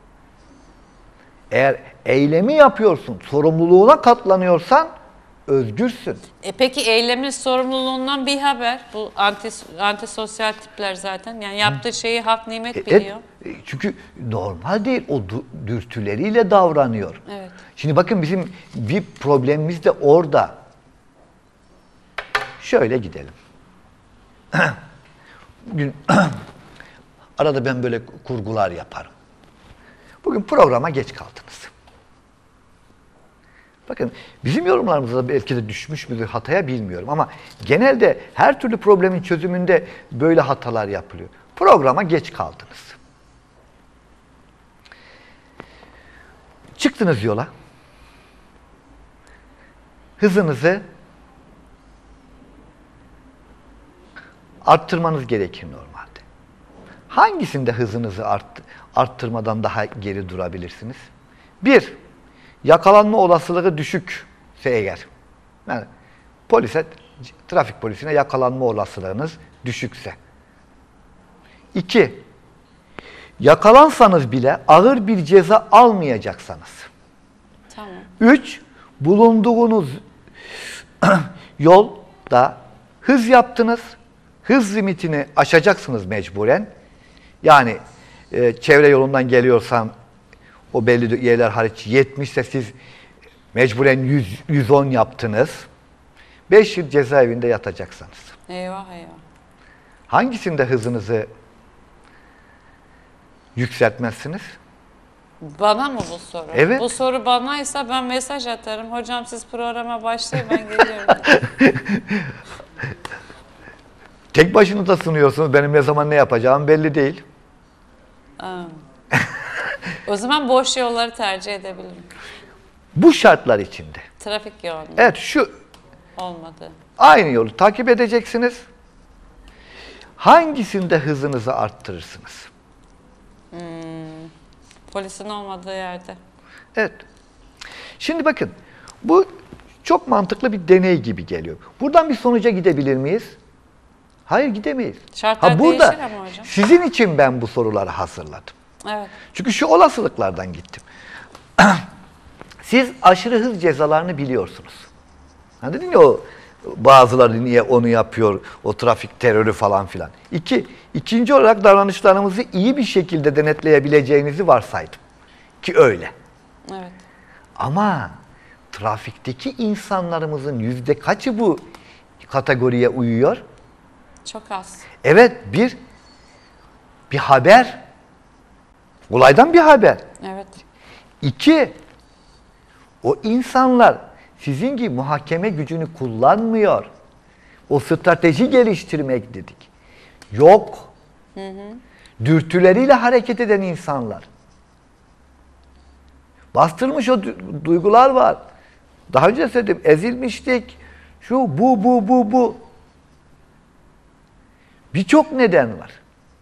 [SPEAKER 4] Eğer eylemi yapıyorsun, sorumluluğuna katlanıyorsan özgürsün.
[SPEAKER 3] Peki eylemin sorumluluğundan bir haber. Bu antisosyal tipler zaten. Yani yaptığı şeyi hak nimet biliyor.
[SPEAKER 4] Çünkü normal değil. O dürtüleriyle davranıyor.
[SPEAKER 3] Evet.
[SPEAKER 4] Şimdi bakın bizim bir problemimiz de orada. Şöyle gidelim. Bugün arada ben böyle kurgular yaparım. Bugün programa geç kaldınız. Bakın bizim yorumlarımızda belki de düşmüş müdür hataya bilmiyorum ama genelde her türlü problemin çözümünde böyle hatalar yapılıyor. Programa geç kaldınız. Çıktınız yola. Hızınızı arttırmanız gerekir normalde. Hangisinde hızınızı arttırmadan daha geri durabilirsiniz? 1. Yakalanma olasılığı düşükse eğer. Yani trafik polisine yakalanma olasılığınız düşükse. 2. Yakalansanız bile ağır bir ceza almayacaksanız.
[SPEAKER 3] Tamam.
[SPEAKER 4] 3. Bulunduğunuz yolda hız yaptınız. Hız limitini aşacaksınız mecburen. Yani çevre yolundan geliyorsan o belli yerler hariç 70 ise siz mecburen 110 yaptınız. 5 yıl cezaevinde yatacaksınız.
[SPEAKER 3] Eyvah eyvah.
[SPEAKER 4] Hangisinde hızınızı yükseltmezsiniz?
[SPEAKER 3] Bana mı bu soru?
[SPEAKER 4] Evet.
[SPEAKER 3] Bu soru banaysa ben mesaj atarım. Hocam siz programa başlayın, ben geliyorum.
[SPEAKER 4] Tek başınıza sunuyorsunuz. Benim ne zaman ne yapacağım belli değil.
[SPEAKER 3] O zaman boş yolları tercih edebilirim.
[SPEAKER 4] Bu şartlar içinde.
[SPEAKER 3] Trafik yoğunluğu
[SPEAKER 4] Evet, şu
[SPEAKER 3] olmadı.
[SPEAKER 4] aynı yolu takip edeceksiniz. Hangisinde hızınızı arttırırsınız?
[SPEAKER 3] Polisin olmadığı yerde.
[SPEAKER 4] Evet. Şimdi bakın, bu çok mantıklı bir deney gibi geliyor. Buradan bir sonuca gidebilir miyiz? Hayır, gidemeyiz.
[SPEAKER 3] Şartlar
[SPEAKER 4] burada
[SPEAKER 3] değişir ama hocam.
[SPEAKER 4] sizin için ben bu soruları hazırladım.
[SPEAKER 3] Evet.
[SPEAKER 4] Çünkü şu olasılıklardan gittim. Siz aşırı hız cezalarını biliyorsunuz. Hani dedin ya, o bazıları niye onu yapıyor, o trafik terörü falan filan. İkinci olarak davranışlarımızı iyi bir şekilde denetleyebileceğinizi varsaydım. Ki öyle.
[SPEAKER 3] Evet.
[SPEAKER 4] Ama trafikteki insanlarımızın yüzde kaçı bu kategoriye uyuyor?
[SPEAKER 3] Çok az.
[SPEAKER 4] Evet, bir haber. Olaydan bir haber.
[SPEAKER 3] Evet.
[SPEAKER 4] 2, o insanlar sizin gibi muhakeme gücünü kullanmıyor. O strateji geliştirmek dedik. Yok. Dürtüleriyle hareket eden insanlar. Bastırmış o duygular var. Daha önce söyledim, ezilmiştik. Şu, bu. Birçok neden var.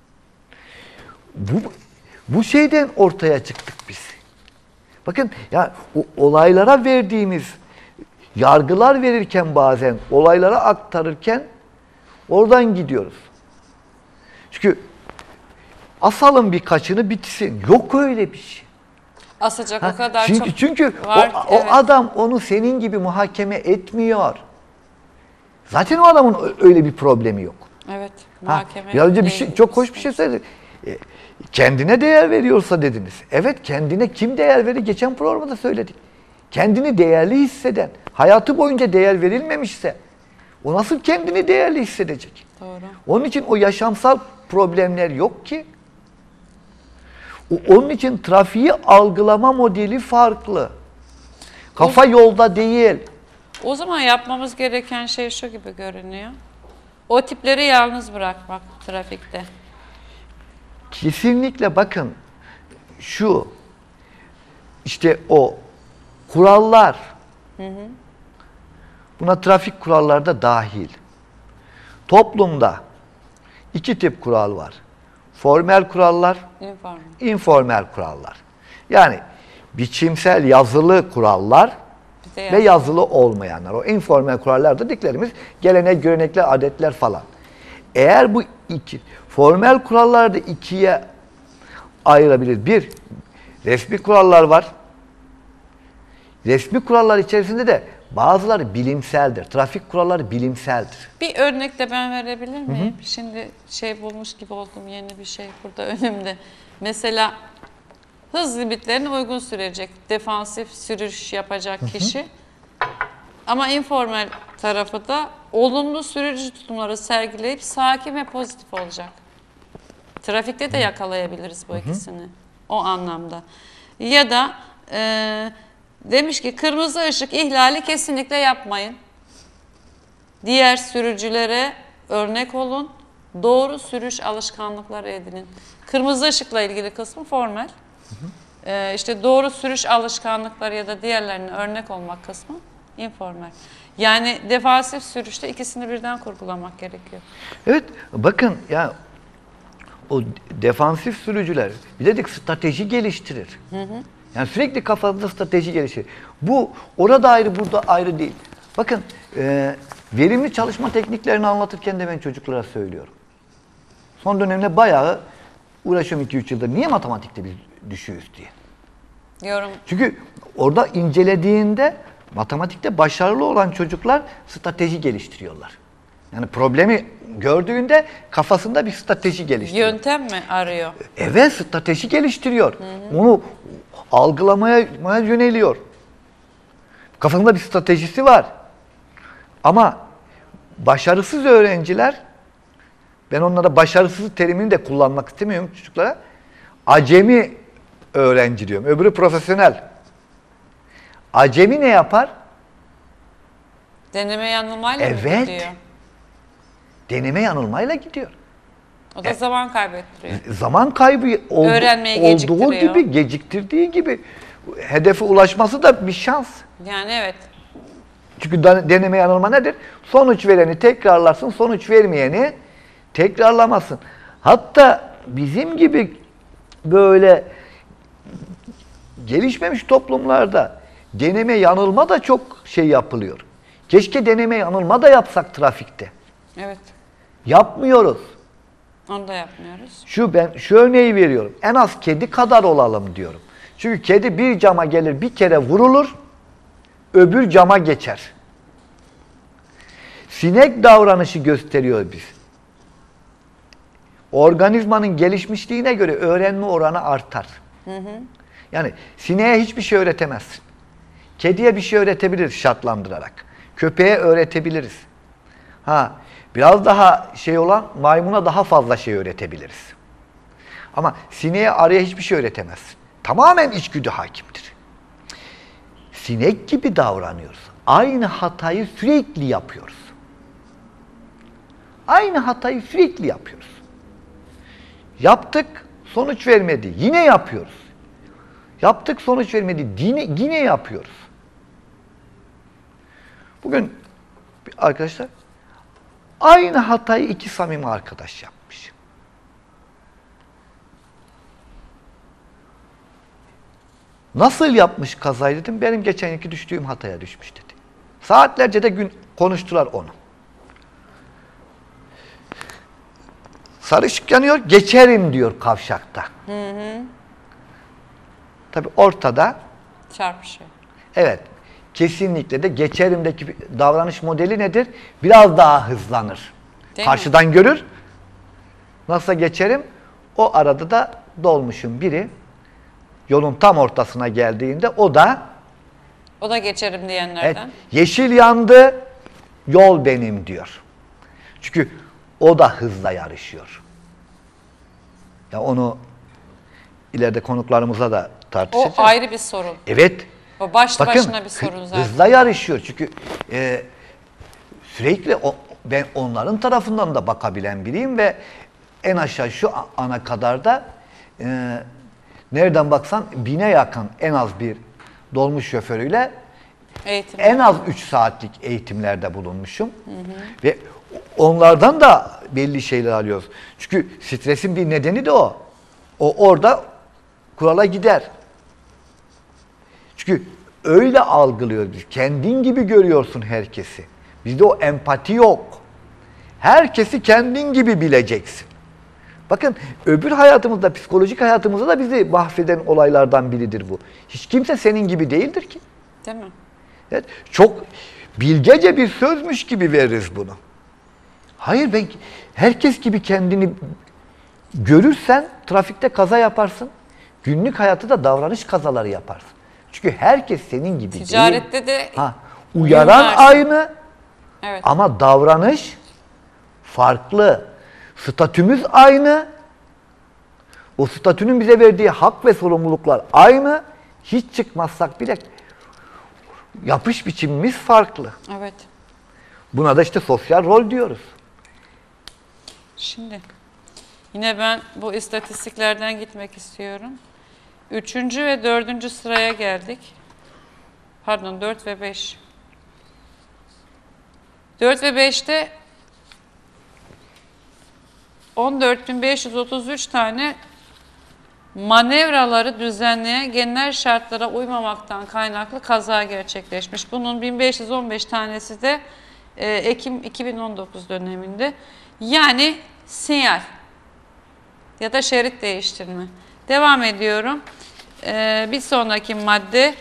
[SPEAKER 4] Bu şeyden ortaya çıktık biz. Bakın ya, o olaylara verdiğimiz yargılar verirken, bazen olaylara aktarırken oradan gidiyoruz. Çünkü asalım birkaçını bitsin. Yok öyle bir şey.
[SPEAKER 3] Asacak o kadar çok
[SPEAKER 4] Çünkü
[SPEAKER 3] var.
[SPEAKER 4] o
[SPEAKER 3] Evet.
[SPEAKER 4] adam onu senin gibi muhakeme etmiyor. Zaten o adamın öyle bir problemi yok.
[SPEAKER 3] Evet.
[SPEAKER 4] Ha,
[SPEAKER 3] Muhakeme
[SPEAKER 4] biraz önce
[SPEAKER 3] değil.
[SPEAKER 4] çok hoş bir şey söyledi. Kendine değer veriyorsa dediniz. Evet, kendine kim değer verir? Geçen programda söyledik. Kendini değerli hisseden, hayatı boyunca değer verilmemişse o nasıl kendini değerli hissedecek?
[SPEAKER 3] Doğru.
[SPEAKER 4] Onun için o yaşamsal problemler yok ki. Onun için trafiği algılama modeli farklı. Kafa yolda değil.
[SPEAKER 3] O zaman yapmamız gereken şey şu gibi görünüyor. O tipleri yalnız bırakmak trafikte.
[SPEAKER 4] Kesinlikle bakın, şu işte o kurallar, buna trafik kuralları da dahil. Toplumda 2 tip kural var. Formel kurallar,
[SPEAKER 3] Üniforma.
[SPEAKER 4] informal kurallar. Yani biçimsel yazılı kurallar
[SPEAKER 3] Bir de
[SPEAKER 4] ve yazılı olmayanlar. O informal kurallar dediklerimiz gelenek, görenekler, adetler falan. Eğer bu formel kuralları da ikiye ayırabilir. Bir, resmi kurallar var. Resmi kurallar içerisinde de bazıları bilimseldir. Trafik kuralları bilimseldir.
[SPEAKER 3] Bir örnek de ben verebilir miyim? Şimdi bulmuş gibi oldum, yeni bir şey burada önümde. Mesela hız limitlerine uygun sürecek, defansif sürüş yapacak kişi. Ama informal tarafı da olumlu sürücü tutumları sergileyip sakin ve pozitif olacak. Trafikte de yakalayabiliriz bu ikisini. O anlamda. Ya da demiş ki kırmızı ışık ihlali kesinlikle yapmayın. Diğer sürücülere örnek olun. Doğru sürüş alışkanlıkları edinin. Kırmızı ışıkla ilgili kısmı formal. İşte doğru sürüş alışkanlıkları ya da diğerlerine örnek olmak kısmı informal. Yani defansif sürüşte ikisini birden kurgulamak gerekiyor.
[SPEAKER 4] Evet, bakın ya, o defansif sürücüler bir dedik strateji geliştirir. Yani sürekli kafasında strateji geliştirir. Bu orada ayrı, burada ayrı değil. Bakın verimli çalışma tekniklerini anlatırken de ben çocuklara söylüyorum. Son dönemde bayağı uğraşıyorum 2-3 yıldır. Niye matematikte biz düşüyoruz diye.
[SPEAKER 3] Yorum.
[SPEAKER 4] Çünkü orada incelediğinde matematikte başarılı olan çocuklar strateji geliştiriyorlar. Yani problemi gördüğünde kafasında bir strateji geliştiriyor.
[SPEAKER 3] Yöntem mi arıyor?
[SPEAKER 4] Evet, strateji geliştiriyor. Onu algılamaya yöneliyor. Kafasında bir stratejisi var. Ama başarısız öğrenciler, ben onlara başarısız terimini de kullanmak istemiyorum çocuklara. Acemi öğrenci diyorum. Öbürü profesyonel. Acemi ne yapar?
[SPEAKER 3] Deneme yanılmayla mı
[SPEAKER 4] Evet.
[SPEAKER 3] gidiyor?
[SPEAKER 4] Deneme yanılmayla gidiyor.
[SPEAKER 3] O da zaman kaybettiriyor.
[SPEAKER 4] Zaman kaybı
[SPEAKER 3] Öğrenmeyi
[SPEAKER 4] olduğu
[SPEAKER 3] geciktiriyor.
[SPEAKER 4] gibi, geciktirdiği gibi hedefe ulaşması da bir şans.
[SPEAKER 3] Yani evet.
[SPEAKER 4] Çünkü deneme yanılma nedir? Sonuç vereni tekrarlarsın, sonuç vermeyeni tekrarlamasın. Hatta bizim gibi böyle gelişmemiş toplumlarda deneme yanılma da çok şey yapılıyor. Keşke deneme yanılma da yapsak trafikte.
[SPEAKER 3] Evet.
[SPEAKER 4] Yapmıyoruz.
[SPEAKER 3] Onu da yapmıyoruz.
[SPEAKER 4] Ben şu örneği veriyorum. En az kedi kadar olalım diyorum. Çünkü kedi bir cama gelir, bir kere vurulur, öbür cama geçer. Sinek davranışı gösteriyor biz. Organizmanın gelişmişliğine göre öğrenme oranı artar. Yani sineğe hiçbir şey öğretemezsin. Kediye bir şey öğretebiliriz şartlandırarak. Köpeğe öğretebiliriz. Biraz daha şey olan maymuna daha fazla şey öğretebiliriz. Ama sineğe, arıya hiçbir şey öğretemezsin. Tamamen içgüdü hakimdir. Sinek gibi davranıyoruz. Aynı hatayı sürekli yapıyoruz. Aynı hatayı sürekli yapıyoruz. Yaptık, sonuç vermedi. Yine yapıyoruz. Yaptık, sonuç vermedi. Yine yapıyoruz. Bugün arkadaşlar aynı hatayı iki samimi arkadaş yapmış. Nasıl yapmış kazayı dedim. Benim geçen yılki düştüğüm hataya düşmüş dedi. Saatlerce de gün konuştular onu. Sarı ışık yanıyor, geçerim diyor kavşakta. Tabii ortada.
[SPEAKER 3] Çarpışıyor.
[SPEAKER 4] Evet, kesinlikle de geçerimdeki davranış modeli nedir? Biraz daha hızlanır.
[SPEAKER 3] Değil mi?
[SPEAKER 4] Karşıdan görür. Nasıl geçerim? O arada da dolmuşun biri yolun tam ortasına geldiğinde o da
[SPEAKER 3] geçerim diyenlerden.
[SPEAKER 4] yeşil yandı, yol benim diyor. Çünkü o da hızla yarışıyor. Ya onu ileride konuklarımıza da
[SPEAKER 3] O
[SPEAKER 4] tartışacağız.
[SPEAKER 3] ayrı bir sorun.
[SPEAKER 4] Evet.
[SPEAKER 3] O başlı
[SPEAKER 4] Bakın,
[SPEAKER 3] başına bir sorun zaten.
[SPEAKER 4] hızla yarışıyor. Çünkü sürekli ben onların tarafından da bakabilen biriyim ve en aşağı şu ana kadar da nereden baksan 1000'e yakın en az bir dolmuş şoförüyle
[SPEAKER 3] Eğitim.
[SPEAKER 4] en az 3 saatlik eğitimlerde bulunmuşum. Ve onlardan da belli şeyler alıyoruz. Çünkü stresin bir nedeni de o. O orada kurala gider. Çünkü öyle algılıyoruz biz. Kendin gibi görüyorsun herkesi. Bizde o empati yok. Herkesi kendin gibi bileceksin. Bakın öbür hayatımızda, psikolojik hayatımızda da bizi mahveden olaylardan biridir bu. Hiç kimse senin gibi değildir ki.
[SPEAKER 3] Değil mi?
[SPEAKER 4] Evet, çok bilgece bir sözmüş gibi veririz bunu. Hayır, herkes gibi kendini görürsen trafikte kaza yaparsın. Günlük hayatta da davranış kazaları yaparsın. Çünkü herkes senin gibi değil.
[SPEAKER 3] Ticarette de
[SPEAKER 4] Uyaran
[SPEAKER 3] yönlersin.
[SPEAKER 4] aynı
[SPEAKER 3] Evet.
[SPEAKER 4] ama davranış farklı. Statümüz aynı. O statünün bize verdiği hak ve sorumluluklar aynı. Hiç çıkmazsak bile yapış biçimimiz farklı.
[SPEAKER 3] Evet.
[SPEAKER 4] Buna da işte sosyal rol diyoruz.
[SPEAKER 3] Şimdi yine ben bu istatistiklerden gitmek istiyorum. 3. ve 4. sıraya geldik. Pardon, 4 ve 5. 4 ve 5'te 14.533 tane manevraları düzenleyen genel şartlara uymamaktan kaynaklı kaza gerçekleşmiş. Bunun 1515 tanesi de Ekim 2019 döneminde. Yani sinyal ya da şerit değiştirme. Devam ediyorum. Bir sonraki madde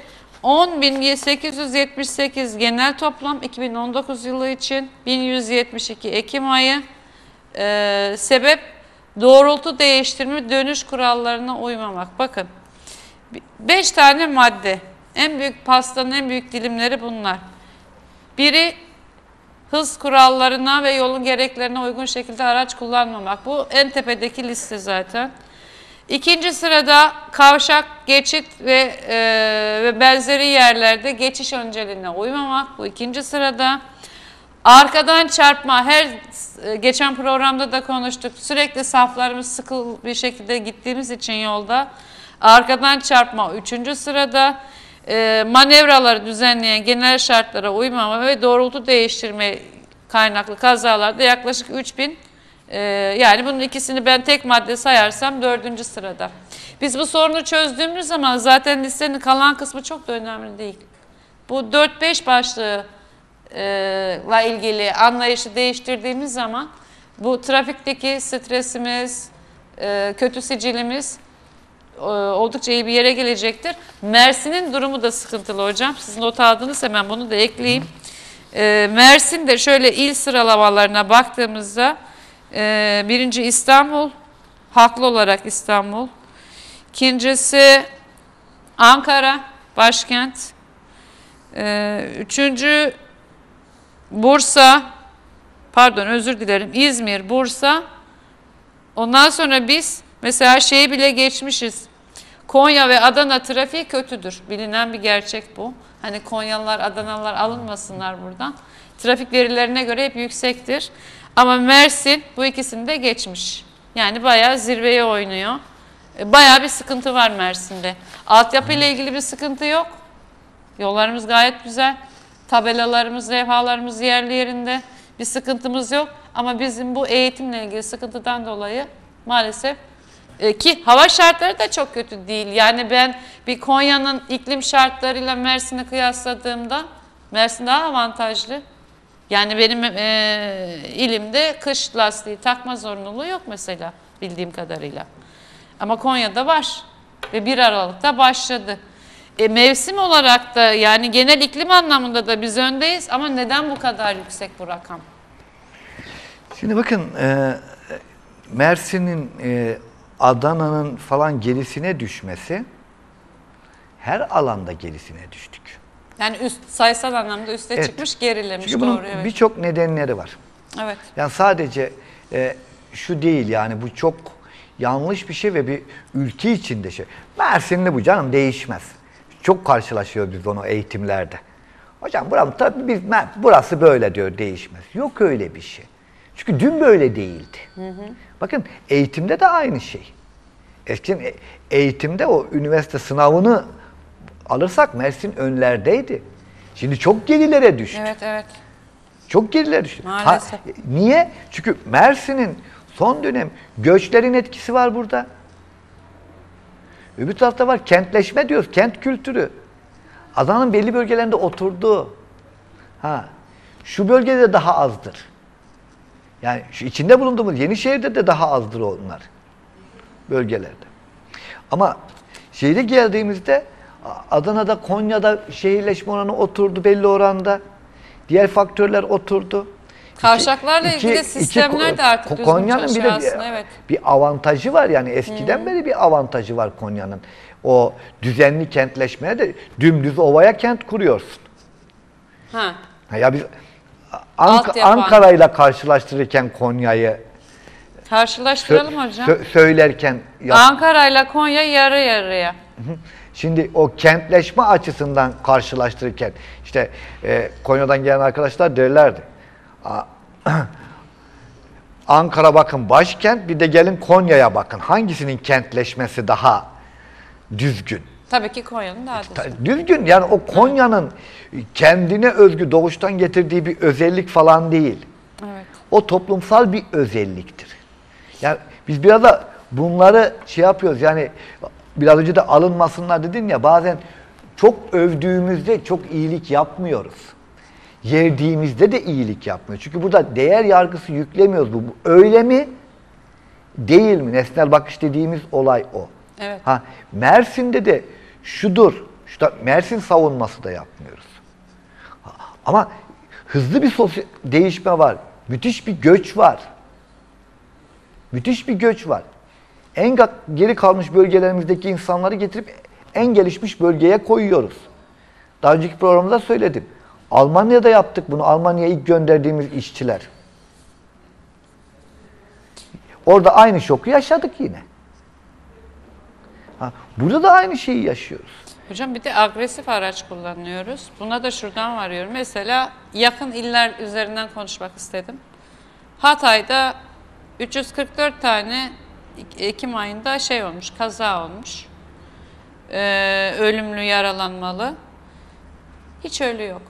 [SPEAKER 3] 10.878 genel toplam 2019 yılı için 1172 Ekim ayı. Sebep doğrultu değiştirme dönüş kurallarına uymamak. Bakın 5 tane madde. En büyük pastanın en büyük dilimleri bunlar. Biri hız kurallarına ve yolun gereklerine uygun şekilde araç kullanmamak. Bu en tepedeki liste zaten. İkinci sırada kavşak, geçit ve benzeri yerlerde geçiş önceliğine uymamak. Bu ikinci sırada. Arkadan çarpma, geçen programda da konuştuk. Sürekli saflarımız sıkı bir şekilde gittiğimiz için yolda. Arkadan çarpma üçüncü sırada. Manevraları düzenleyen genel şartlara uymama ve doğrultu değiştirme kaynaklı kazalarda yaklaşık 3000. Yani bunun ikisini ben tek madde sayarsam 4. sırada. Biz bu sorunu çözdüğümüz zaman zaten listenin kalan kısmı çok da önemli değil. Bu 4-5 başlığı ilgili anlayışı değiştirdiğimiz zaman bu trafikteki stresimiz, kötü sicilimiz oldukça iyi bir yere gelecektir. Mersin'in durumu da sıkıntılı hocam. Siz not aldınız, hemen bunu da ekleyeyim. Mersin'de şöyle il sıralamalarına baktığımızda birinci İstanbul, haklı olarak İstanbul. İkincisi Ankara, başkent. Üçüncü Bursa, pardon özür dilerim, İzmir, Bursa. Ondan sonra biz mesela şeyi bile geçmişiz. Konya ve Adana trafiği kötüdür. Bilinen bir gerçek bu. Hani Konyalılar, Adanalılar alınmasınlar buradan. Trafik verilerine göre hep yüksektir. Ama Mersin bu ikisini de geçmiş. Yani bayağı zirveye oynuyor. Bayağı bir sıkıntı var Mersin'de. Altyapı ile ilgili bir sıkıntı yok. Yollarımız gayet güzel. Tabelalarımız, levhalarımız yerli yerinde. Bir sıkıntımız yok. Ama bizim bu eğitimle ilgili sıkıntıdan dolayı maalesef ki hava şartları da çok kötü değil. Yani ben bir Konya'nın iklim şartlarıyla Mersin'i kıyasladığımda Mersin daha avantajlı. Yani benim ilimde kış lastiği takma zorunluluğu yok mesela bildiğim kadarıyla. Ama Konya'da var ve 1 Aralık'ta başladı. Mevsim olarak da yani genel iklim anlamında da biz öndeyiz ama neden bu kadar yüksek bu rakam?
[SPEAKER 4] Şimdi bakın Mersin'in Adana'nın falan gerisine düşmesi, her alanda gerisine düştük.
[SPEAKER 3] Yani sayısal anlamda üste çıkmış, gerilemiş.
[SPEAKER 4] Çünkü bunun
[SPEAKER 3] evet.
[SPEAKER 4] birçok nedenleri var.
[SPEAKER 3] Evet.
[SPEAKER 4] Yani sadece şu değil, yani bu çok yanlış bir şey ve bir ülke içinde şey. Mersinli bu canım, değişmez. Çok karşılaşıyoruz biz onu eğitimlerde. Hocam burası böyle diyor, değişmez. Yok öyle bir şey. Çünkü dün böyle değildi. Bakın eğitimde de aynı şey. Eskiden eğitimde o üniversite sınavını alırsak Mersin önlerdeydi. Şimdi çok gerilere düştü.
[SPEAKER 3] Evet, evet.
[SPEAKER 4] Çok gerilere düştü.
[SPEAKER 3] Maalesef.
[SPEAKER 4] Niye? Çünkü Mersin'in son dönem göçlerin etkisi var burada. Öbür tarafta var kentleşme diyoruz, kent kültürü. Adana'nın belli bölgelerinde oturdu. Şu bölgede daha azdır. Yani şu içinde bulunduğumuz Yenişehir'de de daha azdır onlar. Bölgelerde. Ama şehre geldiğimizde Adana'da, Konya'da şehirleşme oranı oturdu belli oranda. Diğer faktörler oturdu.
[SPEAKER 3] Kavşaklarla ilgili sistemler de artık düzgün
[SPEAKER 4] Konya'nın bir de
[SPEAKER 3] aslında, evet.
[SPEAKER 4] bir avantajı var, yani eskiden beri bir avantajı var Konya'nın. O düzenli kentleşmeye de dümdüz ovaya kent kuruyorsun. Ya biz Ankara'yla karşılaştırırken Konya'yı
[SPEAKER 3] karşılaştıralım hocam.
[SPEAKER 4] Söylerken
[SPEAKER 3] Ankara'yla Konya yarı yarıya.
[SPEAKER 4] Şimdi o kentleşme açısından karşılaştırırken işte Konya'dan gelen arkadaşlar derlerdi. Ankara bakın başkent, bir de gelin Konya'ya bakın. Hangisinin kentleşmesi daha düzgün?
[SPEAKER 3] Tabii ki Konya'nın daha düzgün.
[SPEAKER 4] Düzgün, yani o Konya'nın kendine özgü doğuştan getirdiği bir özellik falan değil.
[SPEAKER 3] Evet.
[SPEAKER 4] O toplumsal bir özelliktir. Yani biz biraz da bunları şey yapıyoruz, yani biraz önce de alınmasınlar dedin ya, bazen çok övdüğümüzde çok iyilik yapmıyoruz. Yerdiğimizde de iyilik yapmıyor. Çünkü burada değer yargısı yüklemiyoruz. Bu öyle mi? Değil mi? Nesnel bakış dediğimiz olay o.
[SPEAKER 3] Evet.
[SPEAKER 4] Ha, Mersin'de de şudur, Mersin savunması da yapmıyoruz. Ama hızlı bir değişme var. Müthiş bir göç var. Müthiş bir göç var. En geri kalmış bölgelerimizdeki insanları getirip en gelişmiş bölgeye koyuyoruz. Daha önceki programda söyledim. Almanya'da yaptık bunu. Almanya'ya ilk gönderdiğimiz işçiler. Orada aynı şoku yaşadık yine. Burada da aynı şeyi yaşıyoruz.
[SPEAKER 3] Hocam bir de agresif araç kullanıyoruz. Buna da şuradan varıyorum. Mesela yakın iller üzerinden konuşmak istedim. Hatay'da 344 tane Ekim ayında şey olmuş, kaza olmuş. Ölümlü, yaralanmalı. Hiç ölü yok.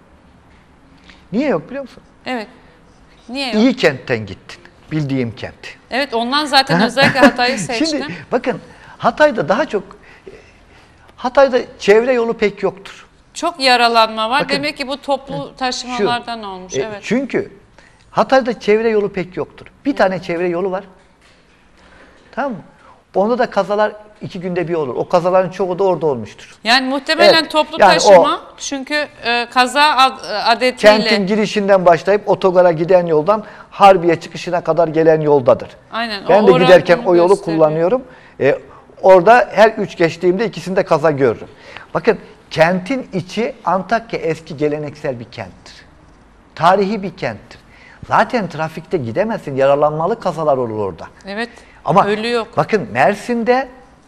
[SPEAKER 4] Niye yok biliyor musun?
[SPEAKER 3] Evet. Niye yok?
[SPEAKER 4] İyi kentten gittin. Bildiğim kent.
[SPEAKER 3] Evet, ondan zaten özellikle Hatay'ı seçtim.
[SPEAKER 4] Şimdi bakın, Hatay'da daha çok, Hatay'da çevre yolu pek yoktur.
[SPEAKER 3] Çok yaralanma var.
[SPEAKER 4] Bakın,
[SPEAKER 3] demek ki bu toplu taşımalardan olmuş. Evet.
[SPEAKER 4] Çünkü Hatay'da çevre yolu pek yoktur. Bir tane çevre yolu var. Tamam mı? Onda da kazalar 2 günde bir olur. O kazaların çoğu da orada olmuştur.
[SPEAKER 3] Yani muhtemelen
[SPEAKER 4] Evet,
[SPEAKER 3] toplu
[SPEAKER 4] yani
[SPEAKER 3] taşıma, çünkü kaza adetiyle.
[SPEAKER 4] Kentin girişinden başlayıp otogara giden yoldan Harbiye çıkışına kadar gelen yoldadır.
[SPEAKER 3] Aynen.
[SPEAKER 4] Ben de giderken
[SPEAKER 3] bunu
[SPEAKER 4] o yolu
[SPEAKER 3] gösteriyor.
[SPEAKER 4] kullanıyorum. Orada her 3 geçtiğimde ikisinde kaza görürüm. Bakın, kentin içi Antakya eski geleneksel bir kenttir. Tarihi bir kenttir. Zaten trafikte gidemezsin. Yaralanmalı kazalar olur orada.
[SPEAKER 3] Evet.
[SPEAKER 4] Ama
[SPEAKER 3] ölü yok.
[SPEAKER 4] bakın Mersin'de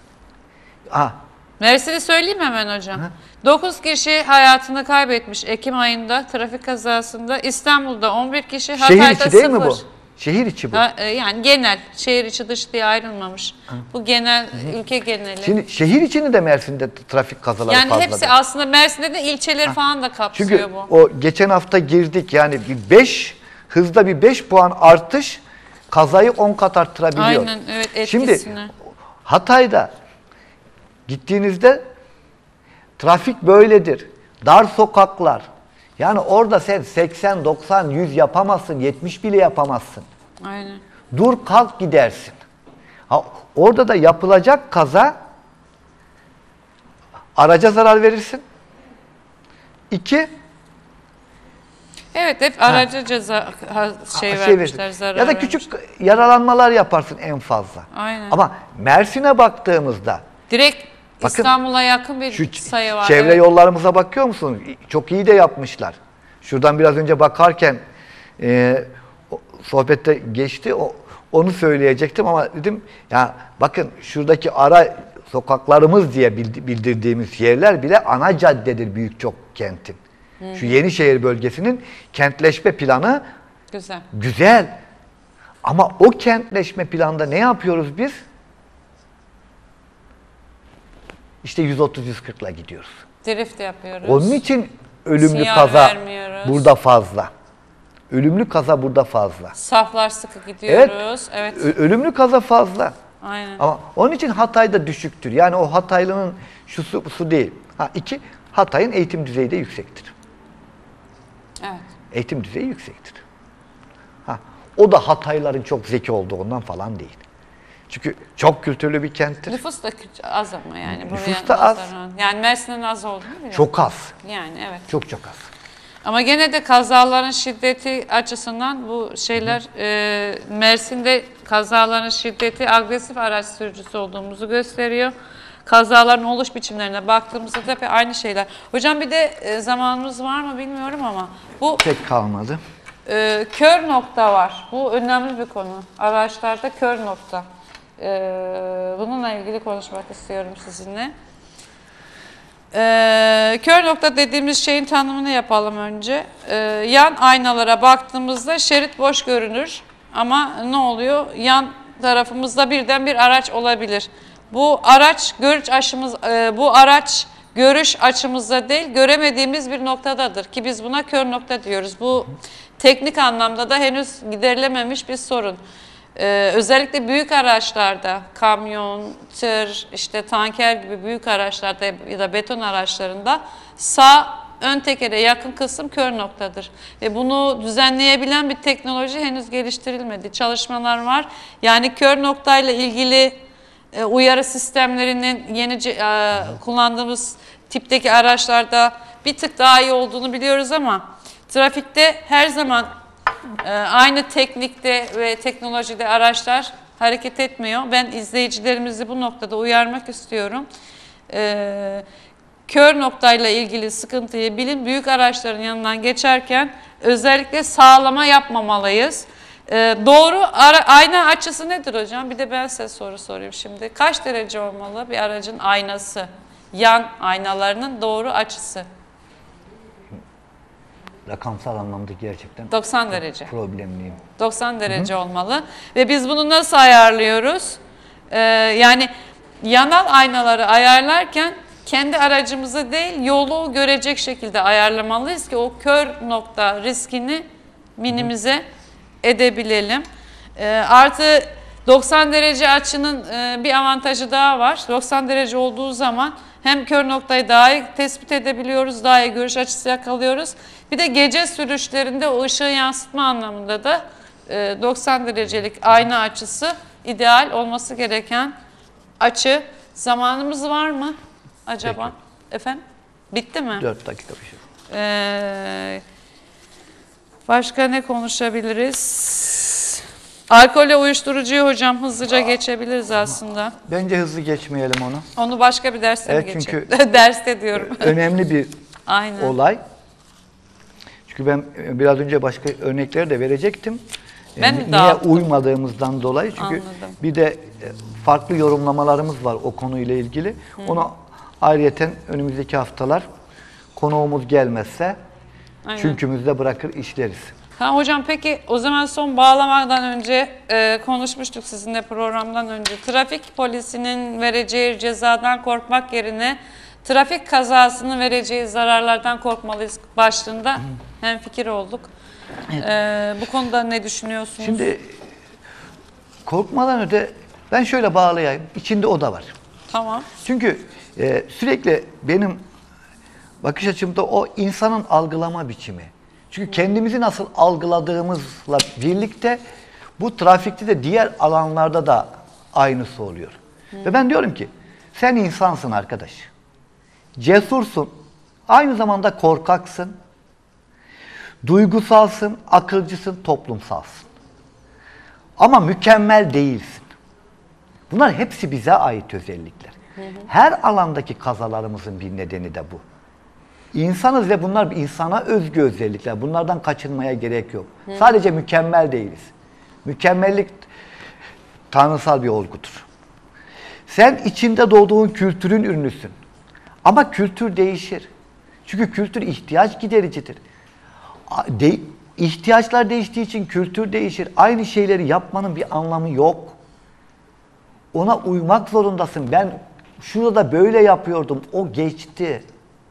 [SPEAKER 3] Mersin'i söyleyeyim hemen hocam. 9 kişi hayatını kaybetmiş Ekim ayında trafik kazasında. İstanbul'da 11 kişi, Hatay'da
[SPEAKER 4] şehir içi değil
[SPEAKER 3] 0.
[SPEAKER 4] mi bu? Şehir içi bu.
[SPEAKER 3] Yani genel, şehir içi dış diye ayrılmamış. Bu genel, ülke geneli.
[SPEAKER 4] Şimdi şehir içini de Mersin'de trafik kazaları
[SPEAKER 3] yani
[SPEAKER 4] fazla.
[SPEAKER 3] hepsi aslında Mersin'de de ilçeleri falan da kapsıyor
[SPEAKER 4] Çünkü
[SPEAKER 3] bu.
[SPEAKER 4] o geçen hafta girdik, yani hızda bir 5 puan artış kazayı 10 kat arttırabiliyor.
[SPEAKER 3] Aynen, evet, etkisini.
[SPEAKER 4] Şimdi Hatay'da gittiğinizde trafik böyledir. Dar sokaklar. Yani orada sen 80, 90, 100 yapamazsın, 70 bile yapamazsın.
[SPEAKER 3] Aynen.
[SPEAKER 4] Dur kalk gidersin. Orada da yapılacak kaza, araca zarar verirsin. 2,
[SPEAKER 3] Evet, hep araca ceza vermişler, zarar
[SPEAKER 4] ya da küçük yaralanmalar yaparsın en fazla.
[SPEAKER 3] Aynen.
[SPEAKER 4] Ama Mersin'e baktığımızda
[SPEAKER 3] direkt
[SPEAKER 4] bakın,
[SPEAKER 3] İstanbul'a yakın bir sayı var.
[SPEAKER 4] çevre
[SPEAKER 3] evet.
[SPEAKER 4] yollarımıza bakıyor musunuz? Çok iyi de yapmışlar. Şuradan biraz önce bakarken sohbette geçti. Onu söyleyecektim ama dedim ya bakın, şuradaki ara sokaklarımız diye bildirdiğimiz yerler bile ana caddedir birçok kentin. Şu Yenişehir bölgesinin kentleşme planı güzel. Ama o kentleşme planda ne yapıyoruz biz? İşte 130-140'la gidiyoruz.
[SPEAKER 3] Drift yapıyoruz.
[SPEAKER 4] Onun için ölümlü
[SPEAKER 3] Sinyal
[SPEAKER 4] kaza
[SPEAKER 3] vermiyoruz.
[SPEAKER 4] burada fazla. Ölümlü kaza burada fazla.
[SPEAKER 3] Saflar sıkı gidiyoruz. Evet.
[SPEAKER 4] Ölümlü kaza fazla.
[SPEAKER 3] Aynen.
[SPEAKER 4] Ama onun için Hatay'da düşüktür. Yani o Hataylının şu değil. 2, Hatay'ın eğitim düzeyi de yüksektir.
[SPEAKER 3] Evet.
[SPEAKER 4] Eğitim düzeyi yüksektir. O da Hataylıların çok zeki olduğundan falan değil. Çünkü çok kültürlü bir kenttir.
[SPEAKER 3] Nüfus da az ama yani.
[SPEAKER 4] Nüfus da az.
[SPEAKER 3] Yani Mersin'in az olduğunu biliyorum.
[SPEAKER 4] Çok az.
[SPEAKER 3] Yani evet.
[SPEAKER 4] Çok az.
[SPEAKER 3] Ama gene de kazaların şiddeti açısından bu şeyler Mersin'de kazaların şiddeti agresif araç sürücüsü olduğumuzu gösteriyor. Kazaların oluş biçimlerine baktığımızda tabii aynı şeyler. Hocam bir de zamanımız var mı bilmiyorum ama bu
[SPEAKER 4] Pek kalmadı.
[SPEAKER 3] kör nokta var. Bu önemli bir konu. Araçlarda kör nokta. Bununla ilgili konuşmak istiyorum sizinle. Kör nokta dediğimiz şeyin tanımını yapalım önce. Yan aynalara baktığımızda şerit boş görünür ama ne oluyor? Yan tarafımızda birden bir araç olabilir. Bu araç görüş açımızda değil, göremediğimiz bir noktadadır ki biz buna kör nokta diyoruz. Bu teknik anlamda da henüz giderilememiş bir sorun. Özellikle büyük araçlarda, kamyon, tır, işte tanker gibi büyük araçlarda ya da beton araçlarında sağ ön tekere yakın kısım kör noktadır. Ve bunu düzenleyebilen bir teknoloji henüz geliştirilmedi. Çalışmalar var. Yani kör noktayla ilgili uyarı sistemlerinin yeni kullandığımız tipteki araçlarda bir tık daha iyi olduğunu biliyoruz ama trafikte her zaman aynı teknikte ve teknolojide araçlar hareket etmiyor. Ben izleyicilerimizi bu noktada uyarmak istiyorum. Kör noktayla ilgili sıkıntıyı bilin. Büyük araçların yanından geçerken özellikle sağlama yapmamalıyız. Doğru ayna açısı nedir hocam? Bir de ben size soru sorayım şimdi. Kaç derece olmalı bir aracın aynası? Yan aynalarının doğru açısı?
[SPEAKER 4] Rakamsal anlamda gerçekten
[SPEAKER 3] 90 derece.
[SPEAKER 4] problemliyim.
[SPEAKER 3] 90 derece olmalı. Ve biz bunu nasıl ayarlıyoruz? Yani yanal aynaları ayarlarken kendi aracımızı değil yolu görecek şekilde ayarlamalıyız ki o kör nokta riskini minimize edebilelim. Artı 90 derece açının bir avantajı daha var. 90 derece olduğu zaman hem kör noktayı daha iyi tespit edebiliyoruz, daha iyi görüş açısı yakalıyoruz. Bir de gece sürüşlerinde o ışığı yansıtma anlamında da 90 derecelik ayna açısı ideal olması gereken açı. Zamanımız var mı acaba? Peki. Efendim? Bitti mi?
[SPEAKER 4] 4 dakika bir şey.
[SPEAKER 3] Başka ne konuşabiliriz? Alkol ve uyuşturucuyu hocam hızlıca geçebiliriz aslında.
[SPEAKER 4] Bence hızlı geçmeyelim onu.
[SPEAKER 3] Onu başka bir derste mi
[SPEAKER 4] çünkü
[SPEAKER 3] geçelim? Derste diyorum.
[SPEAKER 4] Önemli bir
[SPEAKER 3] Aynen.
[SPEAKER 4] olay. Çünkü ben biraz önce başka örnekleri de verecektim.
[SPEAKER 3] Ben
[SPEAKER 4] Niye
[SPEAKER 3] dağıttım.
[SPEAKER 4] uymadığımızdan dolayı. Çünkü
[SPEAKER 3] Anladım.
[SPEAKER 4] bir de farklı yorumlamalarımız var o konuyla ilgili. Onu ayrıyeten önümüzdeki haftalar konuğumuz gelmezse
[SPEAKER 3] Aynen.
[SPEAKER 4] çünkümüzde bırakır işleriz.
[SPEAKER 3] Ha hocam peki o zaman son bağlamadan önce konuşmuştuk sizinle programdan önce. Trafik polisinin vereceği cezadan korkmak yerine trafik kazasının vereceği zararlardan korkmalıyız başlığında hemfikir olduk. Evet. Bu konuda ne düşünüyorsunuz?
[SPEAKER 4] Şimdi korkmadan öte ben şöyle bağlayayım. İçinde o da var.
[SPEAKER 3] Tamam.
[SPEAKER 4] Çünkü sürekli benim bakış açımda o insanın algılama biçimi. Çünkü kendimizi nasıl algıladığımızla birlikte bu trafikte de diğer alanlarda da aynısı oluyor. Ve ben diyorum ki sen insansın arkadaş. Cesursun. Aynı zamanda korkaksın. Duygusalsın, akılcısın, toplumsalsın. Ama mükemmel değilsin. Bunlar hepsi bize ait özellikler. Her alandaki kazalarımızın bir nedeni de bu. İnsanız ve bunlar insana özgü özellikler. Bunlardan kaçınmaya gerek yok. Sadece mükemmel değiliz. Mükemmellik tanrısal bir olgudur. Sen içinde doğduğun kültürün ürünüsün. Ama kültür değişir. Çünkü kültür ihtiyaç gidericidir. İhtiyaçlar değiştiği için kültür değişir. Aynı şeyleri yapmanın bir anlamı yok. Ona uymak zorundasın. Ben şurada böyle yapıyordum. O geçti.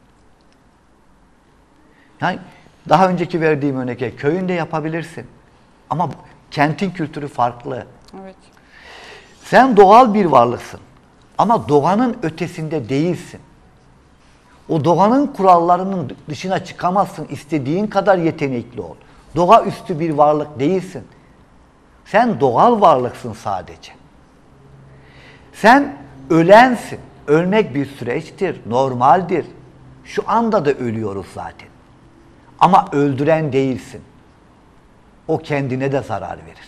[SPEAKER 4] Yani daha önceki verdiğim örnekle köyünde yapabilirsin. Ama kentin kültürü farklı.
[SPEAKER 3] Evet.
[SPEAKER 4] Sen doğal bir varlıksın. Ama doğanın ötesinde değilsin. O doğanın kurallarının dışına çıkamazsın. İstediğin kadar yetenekli ol. Doğaüstü bir varlık değilsin. Sen doğal varlıksın sadece. Sen ölensin. Ölmek bir süreçtir, normaldir. Şu anda da ölüyoruz zaten. Ama öldüren değilsin. O kendine de zarar verir.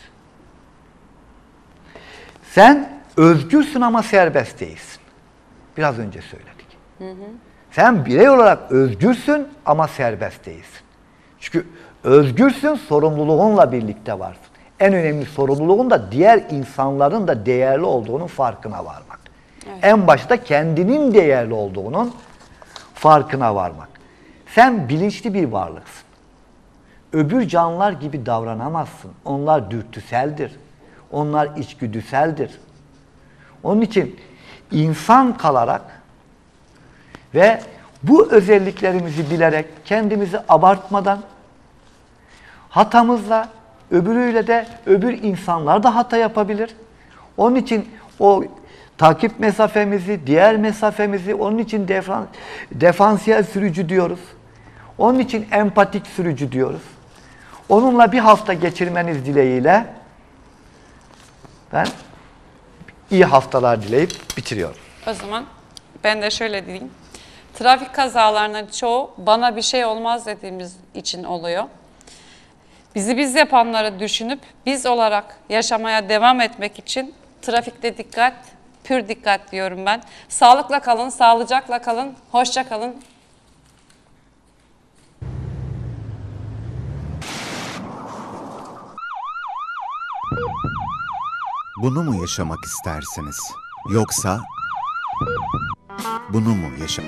[SPEAKER 4] Sen özgürsün ama serbest değilsin. Biraz önce söyledik. Sen birey olarak özgürsün ama serbest değilsin. Çünkü özgürsün, sorumluluğunla birlikte varsın. En önemli sorumluluğun da diğer insanların da değerli olduğunun farkına varmak. Evet. En başta kendinin değerli olduğunun farkına varmak. Sen bilinçli bir varlıksın. Öbür canlılar gibi davranamazsın. Onlar dürtüseldir. Onlar içgüdüseldir. Onun için insan kalarak ve bu özelliklerimizi bilerek kendimizi abartmadan hatamızla öbürüyle de öbür insanlar da hata yapabilir. Onun için o takip mesafemizi, diğer mesafemizi, onun için defansiyel sürücü diyoruz. Onun için empatik sürücü diyoruz. Onunla bir hafta geçirmeniz dileğiyle ben iyi haftalar dileyip bitiriyorum.
[SPEAKER 3] O zaman ben de şöyle diyeyim. Trafik kazalarının çoğu bana bir şey olmaz dediğimiz için oluyor. Bizi biz yapanları düşünüp biz olarak yaşamaya devam etmek için trafikte dikkat, pür dikkat diyorum ben. Sağlıkla kalın, sağlıcakla kalın, hoşça kalın.
[SPEAKER 2] Bunu mu yaşamak istersiniz? Yoksa bunu mu yaşamak?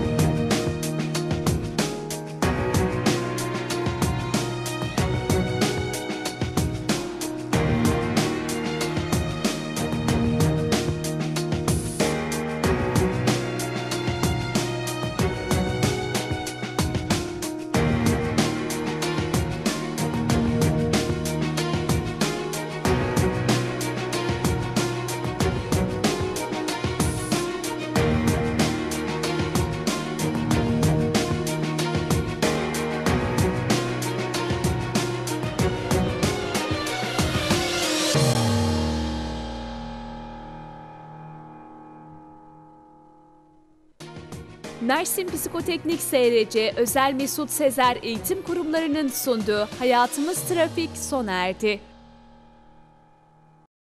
[SPEAKER 1] Mersin Psikoteknik SRC Özel Mesut Sezer Eğitim Kurumlarının sunduğu Hayatımız Trafik sona erdi.